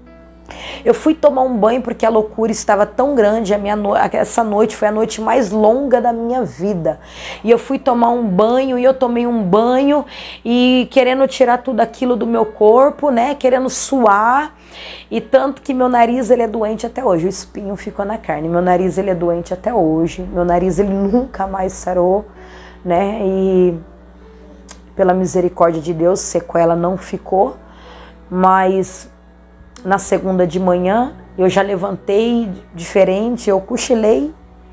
[SPEAKER 2] Eu fui tomar um banho porque a loucura estava tão grande, a minha no... essa noite foi a noite mais longa da minha vida. E eu fui tomar um banho, e eu tomei um banho, e querendo tirar tudo aquilo do meu corpo, né, querendo suar, e tanto que meu nariz ele é doente até hoje, o espinho ficou na carne, meu nariz ele é doente até hoje, meu nariz ele nunca mais sarou, né, e pela misericórdia de Deus, sequela não ficou, mas na segunda de manhã eu já levantei diferente, eu cochilei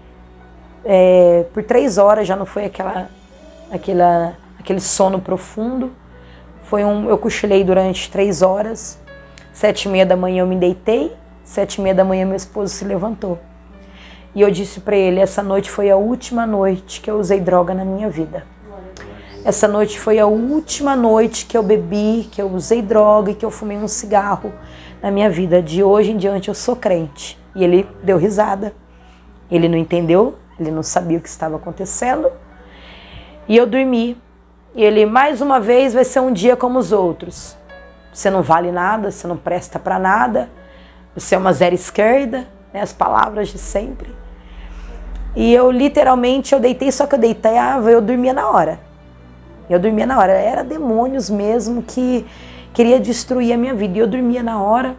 [SPEAKER 2] é, por três horas, já não foi aquela, aquela, aquele sono profundo, foi um, eu cochilei durante três horas, sete e meia da manhã eu me deitei, sete e meia da manhã meu esposo se levantou. E eu disse para ele, essa noite foi a última noite que eu usei droga na minha vida. Essa noite foi a última noite que eu bebi, que eu usei droga e que eu fumei um cigarro na minha vida. De hoje em diante eu sou crente. E ele deu risada. Ele não entendeu, ele não sabia o que estava acontecendo. E eu dormi. E ele, mais uma vez, vai ser um dia como os outros. Você não vale nada, você não presta para nada. Você é uma zero esquerda, né? As palavras de sempre. E eu literalmente, eu deitei, só que eu deitava, eu dormia na hora. Eu dormia na hora, era demônios mesmo que queria destruir a minha vida. E eu dormia na hora.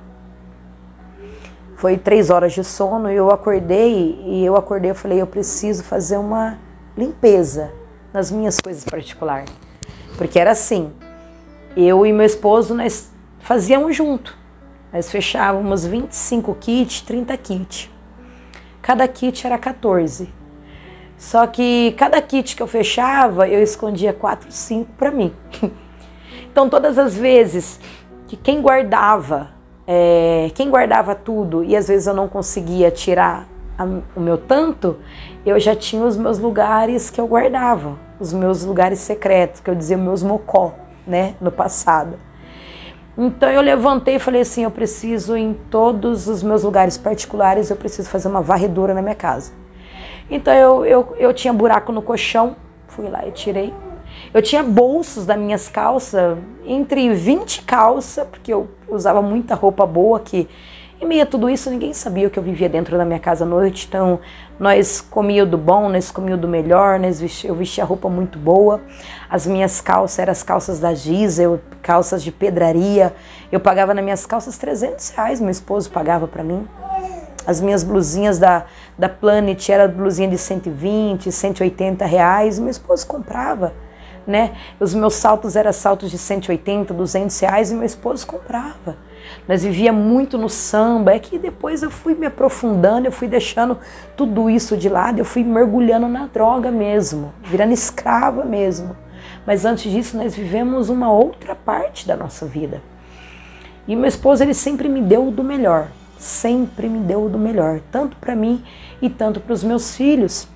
[SPEAKER 2] Foi três horas de sono e eu acordei. E eu acordei, eu falei, eu preciso fazer uma limpeza nas minhas coisas particulares. Porque era assim, eu e meu esposo, nós fazíamos junto. Nós fechávamos vinte e cinco kits, trinta kits. Cada kit era quatorze. Só que cada kit que eu fechava, eu escondia quatro, cinco para mim. Então todas as vezes que quem guardava, é, quem guardava tudo e às vezes eu não conseguia tirar a, o meu tanto, eu já tinha os meus lugares que eu guardava, os meus lugares secretos, que eu dizia meus mocó, né, no passado. Então eu levantei e falei assim, eu preciso em todos os meus lugares particulares, eu preciso fazer uma varredura na minha casa. Então eu, eu, eu tinha buraco no colchão, fui lá e tirei. Eu tinha bolsos das minhas calças, entre vinte calças, porque eu usava muita roupa boa, que em meio a tudo isso ninguém sabia o que eu vivia dentro da minha casa à noite. Então nós comíamos do bom, nós comíamos do melhor, nós vestia, eu vestia roupa muito boa. As minhas calças eram as calças da Giza, calças de pedraria. Eu pagava nas minhas calças trezentos reais, meu esposo pagava para mim. As minhas blusinhas da, da Planet era blusinha de cento e vinte, cento e oitenta reais, meu esposo comprava, né? Os meus saltos eram saltos de cento e oitenta, duzentos reais e meu esposo comprava. Nós vivíamos muito no samba, é que depois eu fui me aprofundando, eu fui deixando tudo isso de lado, eu fui mergulhando na droga mesmo, virando escrava mesmo. Mas antes disso nós vivemos uma outra parte da nossa vida. E meu esposo, ele sempre me deu do melhor. Sempre me deu do melhor, tanto para mim e tanto para os meus filhos.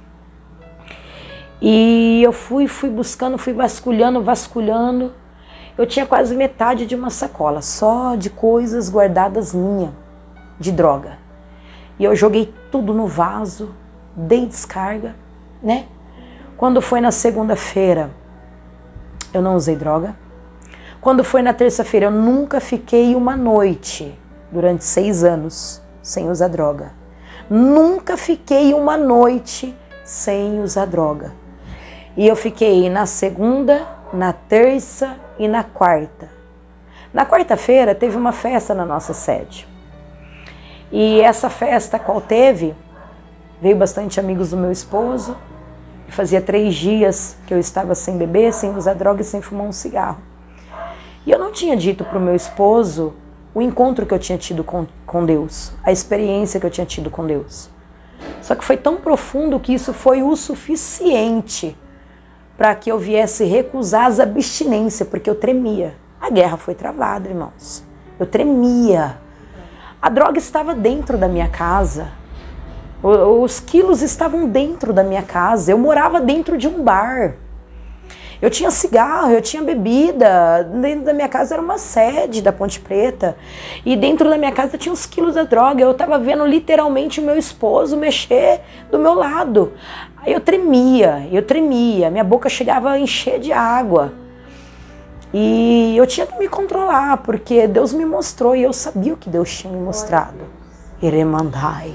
[SPEAKER 2] E eu fui, fui buscando, fui vasculhando, vasculhando. Eu tinha quase metade de uma sacola, só de coisas guardadas minha, de droga. E eu joguei tudo no vaso, dei descarga, né? Quando foi na segunda-feira, eu não usei droga. Quando foi na terça-feira, eu nunca fiquei uma noite durante seis anos sem usar droga. Nunca fiquei uma noite sem usar droga. E eu fiquei na segunda, na terça e na quarta. Na quarta-feira teve uma festa na nossa sede. E essa festa qual teve, veio bastante amigos do meu esposo. Fazia três dias que eu estava sem beber, sem usar droga e sem fumar um cigarro. E eu não tinha dito para o meu esposo o encontro que eu tinha tido com, com Deus, a experiência que eu tinha tido com Deus. Só que foi tão profundo que isso foi o suficiente para que eu viesse recusar as abstinências, porque eu tremia. A guerra foi travada, irmãos. Eu tremia. A droga estava dentro da minha casa. Os quilos estavam dentro da minha casa. Eu morava dentro de um bar. Eu tinha cigarro, eu tinha bebida, dentro da minha casa era uma sede da Ponte Preta, e dentro da minha casa tinha uns quilos da droga, eu estava vendo literalmente o meu esposo mexer do meu lado. Aí eu tremia, eu tremia, minha boca chegava a encher de água. E eu tinha que me controlar, porque Deus me mostrou e eu sabia o que Deus tinha me mostrado. Iremandai,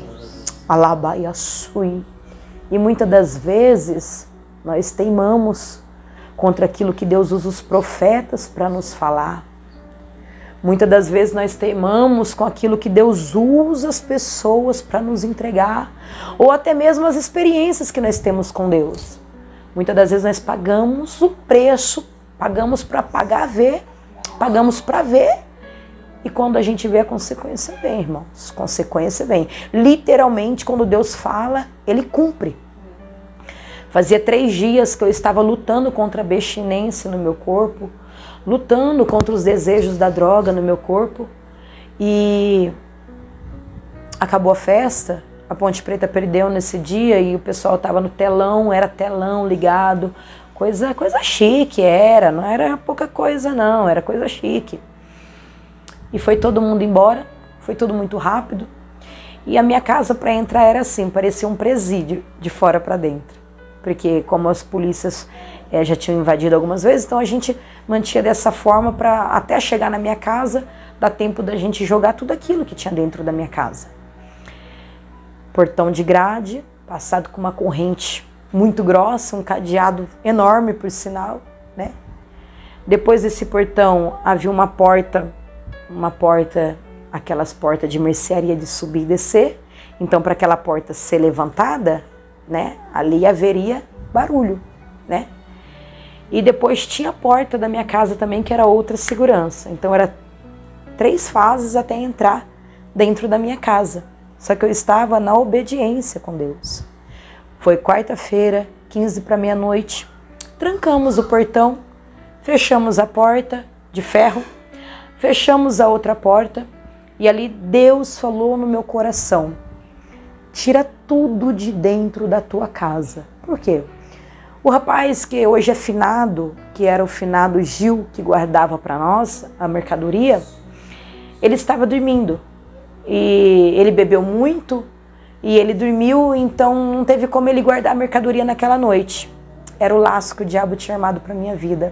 [SPEAKER 2] alabaiaçui. E muitas das vezes nós teimamos contra aquilo que Deus usa os profetas para nos falar. Muitas das vezes nós teimamos com aquilo que Deus usa as pessoas para nos entregar, ou até mesmo as experiências que nós temos com Deus. Muitas das vezes nós pagamos o preço, pagamos para pagar ver, pagamos para ver, e quando a gente vê a consequência vem, irmãos, consequência vem. Literalmente, quando Deus fala, Ele cumpre. Fazia três dias que eu estava lutando contra a abstinência no meu corpo, lutando contra os desejos da droga no meu corpo, e acabou a festa, a Ponte Preta perdeu nesse dia e o pessoal estava no telão, era telão ligado, coisa, coisa chique era, não era pouca coisa não, era coisa chique. E foi todo mundo embora, foi tudo muito rápido, e a minha casa para entrar era assim, parecia um presídio de fora para dentro, porque como as polícias é, já tinham invadido algumas vezes, então a gente mantinha dessa forma para até chegar na minha casa, dar tempo da gente jogar tudo aquilo que tinha dentro da minha casa. Portão de grade, passado com uma corrente muito grossa, um cadeado enorme por sinal, né? Depois desse portão havia uma porta, uma porta, aquelas portas de mercearia de subir e descer. Então para aquela porta ser levantada, né, ali haveria barulho, né? E depois tinha a porta da minha casa também, que era outra segurança. Então era três fases até entrar dentro da minha casa. Só que eu estava na obediência com Deus. Foi quarta-feira, quinze para meia-noite. Trancamos o portão, fechamos a porta de ferro, fechamos a outra porta e ali Deus falou no meu coração: tira tudo de dentro da tua casa. Por quê? O rapaz que hoje é finado, que era o finado Gil, que guardava para nós a mercadoria, ele estava dormindo. E ele bebeu muito e ele dormiu, então não teve como ele guardar a mercadoria naquela noite. Era o laço que o diabo tinha armado para minha vida.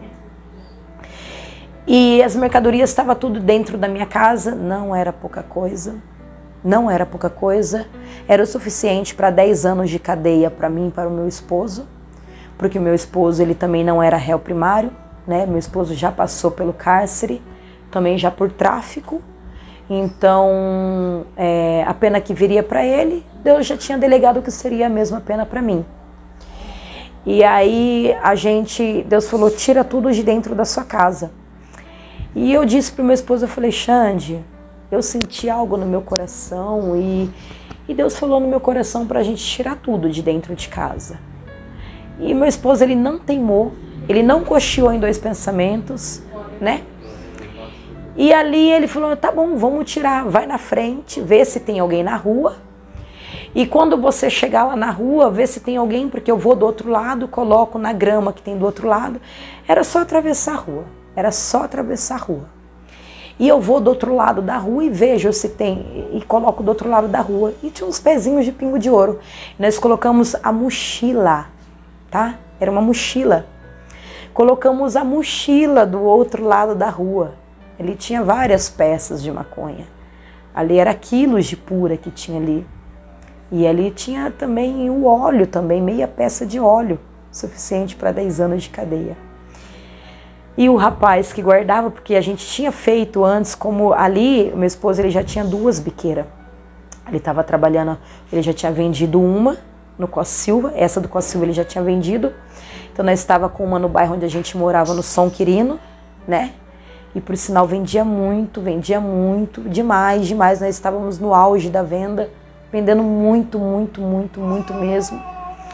[SPEAKER 2] E as mercadorias estavam tudo dentro da minha casa, não era pouca coisa. Não era pouca coisa, era o suficiente para dez anos de cadeia para mim e para o meu esposo, porque o meu esposo ele também não era réu primário, né? Meu esposo já passou pelo cárcere, também já por tráfico, então é, a pena que viria para ele, Deus já tinha delegado que seria a mesma pena para mim. E aí a gente, Deus falou, tira tudo de dentro da sua casa. E eu disse para o meu esposo, eu falei, Xande, eu senti algo no meu coração e, e Deus falou no meu coração para a gente tirar tudo de dentro de casa. E meu esposo, ele não teimou, ele não cochiou em dois pensamentos, né? E ali ele falou, tá bom, vamos tirar, vai na frente, vê se tem alguém na rua. E quando você chegar lá na rua, vê se tem alguém, porque eu vou do outro lado, coloco na grama que tem do outro lado. Era só atravessar a rua, era só atravessar a rua. E eu vou do outro lado da rua e vejo se tem, e coloco do outro lado da rua. E tinha uns pezinhos de pingo de ouro. Nós colocamos a mochila, tá? Era uma mochila. Colocamos a mochila do outro lado da rua. Ele tinha várias peças de maconha. Ali era quilos de pura que tinha ali. E ali tinha também o óleo, também meia peça de óleo, suficiente para dez anos de cadeia. E o rapaz que guardava, porque a gente tinha feito antes, como ali, o meu esposo ele já tinha duas biqueiras. Ele estava trabalhando, ele já tinha vendido uma no Cossilva, essa do Cossilva ele já tinha vendido. Então nós estava com uma no bairro onde a gente morava, no São Quirino, né? E por sinal vendia muito, vendia muito, demais, demais. Nós estávamos no auge da venda, vendendo muito, muito, muito, muito mesmo.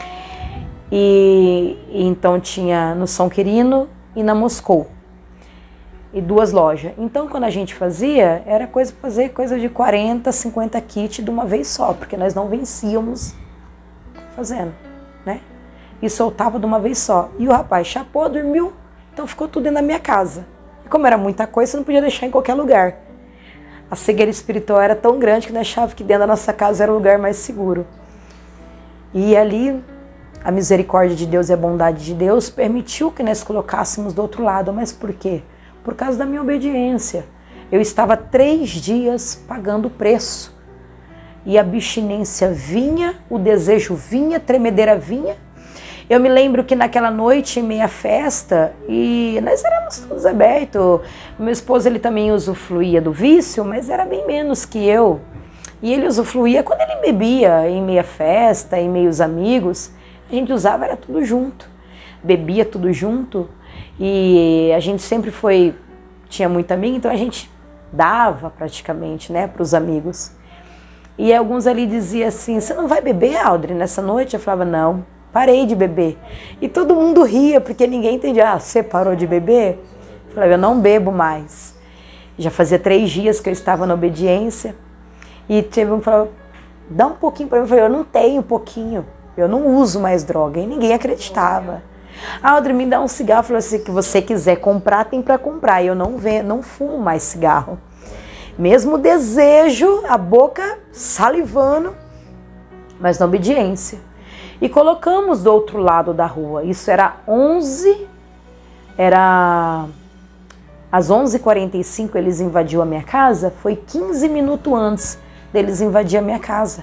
[SPEAKER 2] E, e então tinha no São Quirino e na Moscou. E duas lojas. Então quando a gente fazia, era coisa fazer coisa de quarenta, cinquenta kits de uma vez só, porque nós não vencíamos fazendo, né? E soltava de uma vez só. E o rapaz chapou, dormiu, então ficou tudo dentro da minha casa. E como era muita coisa, você não podia deixar em qualquer lugar. A cegueira espiritual era tão grande que nós achávamos que dentro da nossa casa era o lugar mais seguro. E ali, a misericórdia de Deus e a bondade de Deus permitiu que nós colocássemos do outro lado. Mas por quê? por causa da minha obediência. Eu estava três dias pagando o preço. E a abstinência vinha, o desejo vinha, a tremedeira vinha. Eu me lembro que naquela noite, em meia festa, e nós éramos todos abertos. Meu esposo, ele também usufruía do vício, mas era bem menos que eu. E ele usufruía quando ele bebia, em meia festa, em meio aos amigos. A gente usava, era tudo junto. Bebia tudo junto. E a gente sempre foi, tinha muito amigo, então a gente dava praticamente, né, para os amigos. E alguns ali diziam assim, você não vai beber, Audrey, nessa noite? Eu falava, não. Parei de beber. E todo mundo ria, porque ninguém entendia. Ah, você parou de beber? Eu falei, eu não bebo mais. Já fazia três dias que eu estava na obediência. E teve um que falou, dá um pouquinho para mim. Eu falei, eu não tenho pouquinho. Eu não uso mais droga. E ninguém acreditava. A Audrey me dá um cigarro. Falou assim, que você quiser comprar, tem para comprar. E eu não, vendo, não fumo mais cigarro. Mesmo desejo, a boca salivando, mas na obediência. E colocamos do outro lado da rua. Isso era onze, era às onze e quarenta e cinco eles invadiu a minha casa. Foi quinze minutos antes deles invadir a minha casa.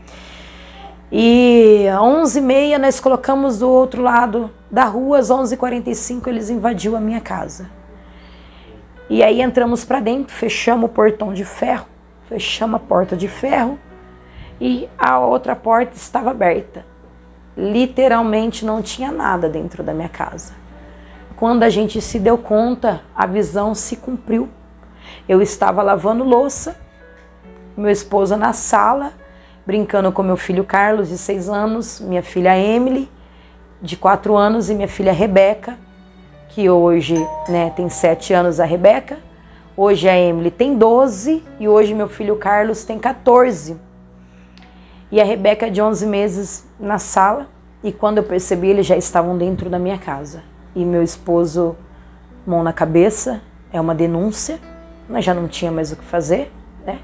[SPEAKER 2] E às onze e meia nós colocamos do outro lado da rua. Às onze e quarenta e cinco eles invadiu a minha casa. E aí entramos para dentro, fechamos o portão de ferro, fechamos a porta de ferro e a outra porta estava aberta. Literalmente não tinha nada dentro da minha casa. Quando a gente se deu conta, a visão se cumpriu. Eu estava lavando louça, meu esposo na sala, brincando com meu filho Carlos, de seis anos, minha filha Emily, de quatro anos, e minha filha Rebeca, que hoje, né, tem sete anos a Rebeca. Hoje a Emily tem doze e hoje meu filho Carlos tem quatorze. E a Rebeca de onze meses na sala, e quando eu percebi, eles já estavam dentro da minha casa. E meu esposo, mão na cabeça, é uma denúncia, mas já não tinha mais o que fazer, né?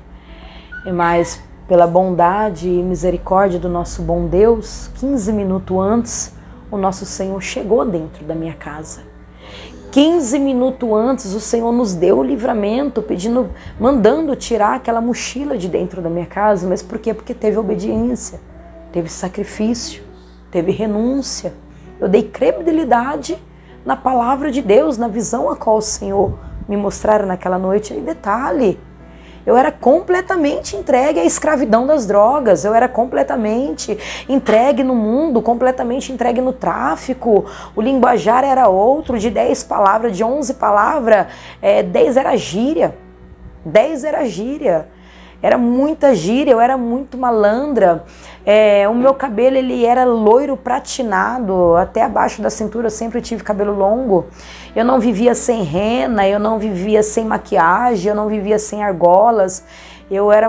[SPEAKER 2] Mas pela bondade e misericórdia do nosso bom Deus, quinze minutos antes, o nosso Senhor chegou dentro da minha casa. quinze minutos antes, o Senhor nos deu o livramento, pedindo, mandando tirar aquela mochila de dentro da minha casa. Mas por quê? Porque teve obediência, teve sacrifício, teve renúncia. Eu dei credibilidade na palavra de Deus, na visão a qual o Senhor me mostrara naquela noite. E detalhe, eu era completamente entregue à escravidão das drogas, eu era completamente entregue no mundo, completamente entregue no tráfico. O linguajar era outro, de dez palavras, de onze palavras, é, dez era gíria, dez era gíria. Era muita gíria, eu era muito malandra. É, o meu cabelo, ele era loiro pratinado, até abaixo da cintura eu sempre tive cabelo longo. Eu não vivia sem rena, eu não vivia sem maquiagem, eu não vivia sem argolas. Eu era,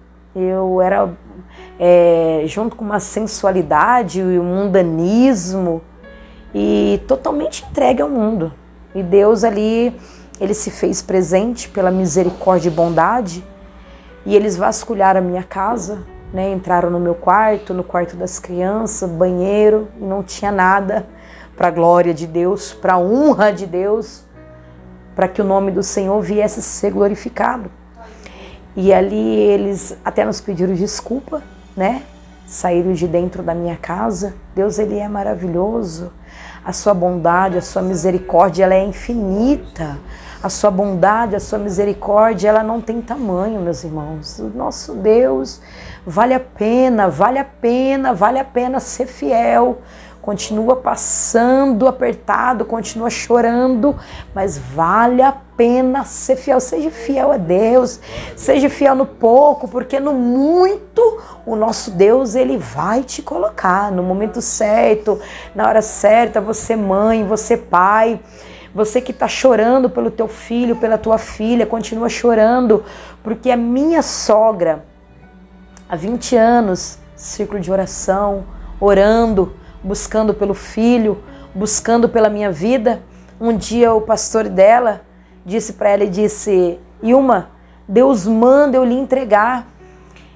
[SPEAKER 2] eu era é, junto com uma sensualidade e um mundanismo, e totalmente entregue ao mundo. E Deus ali, ele se fez presente pela misericórdia e bondade. E eles vasculharam a minha casa, né? Entraram no meu quarto, no quarto das crianças, banheiro, e não tinha nada, para a glória de Deus, para a honra de Deus, para que o nome do Senhor viesse a ser glorificado. E ali eles até nos pediram desculpa, né? Saíram de dentro da minha casa. Deus, ele é maravilhoso. A sua bondade, a sua misericórdia, ela é infinita. A sua bondade, a sua misericórdia, ela não tem tamanho, meus irmãos. O nosso Deus, vale a pena, vale a pena, vale a pena ser fiel. Continua passando apertado, continua chorando, mas vale a pena ser fiel. Seja fiel a Deus, seja fiel no pouco, porque no muito o nosso Deus, ele vai te colocar no momento certo, na hora certa. Você mãe, você pai, você que está chorando pelo teu filho, pela tua filha, continua chorando, porque a minha sogra, há vinte anos, círculo de oração, orando, buscando pelo filho, buscando pela minha vida. Um dia o pastor dela disse para ela e disse: Ilma, Deus manda eu lhe entregar,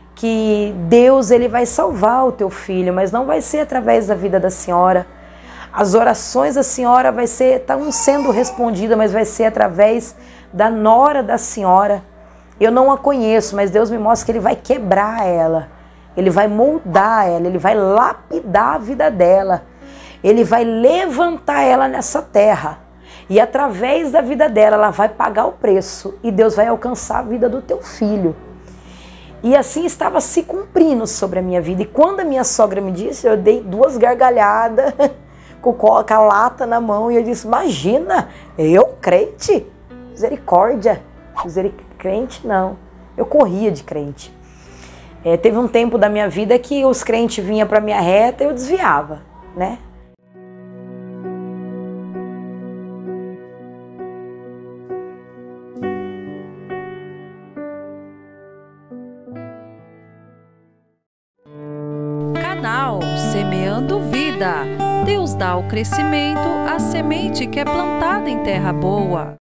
[SPEAKER 2] que Deus, ele vai salvar o teu filho, mas não vai ser através da vida da senhora. As orações da senhora vai ser, estão sendo respondidas, mas vai ser através da nora da senhora. Eu não a conheço, mas Deus me mostra que Ele vai quebrar ela. Ele vai moldar ela, Ele vai lapidar a vida dela. Ele vai levantar ela nessa terra. E através da vida dela, ela vai pagar o preço. E Deus vai alcançar a vida do teu filho. E assim estava se cumprindo sobre a minha vida. E quando a minha sogra me disse, eu dei duas gargalhadas com a lata na mão. E eu disse, imagina, eu crente? Misericórdia. Misericrente não. Eu corria de crente. É, teve um tempo da minha vida que os crentes vinham para minha reta e eu desviava, né?
[SPEAKER 1] Canal Semeando Vida. Deus dá o crescimento à semente que é plantada em terra boa.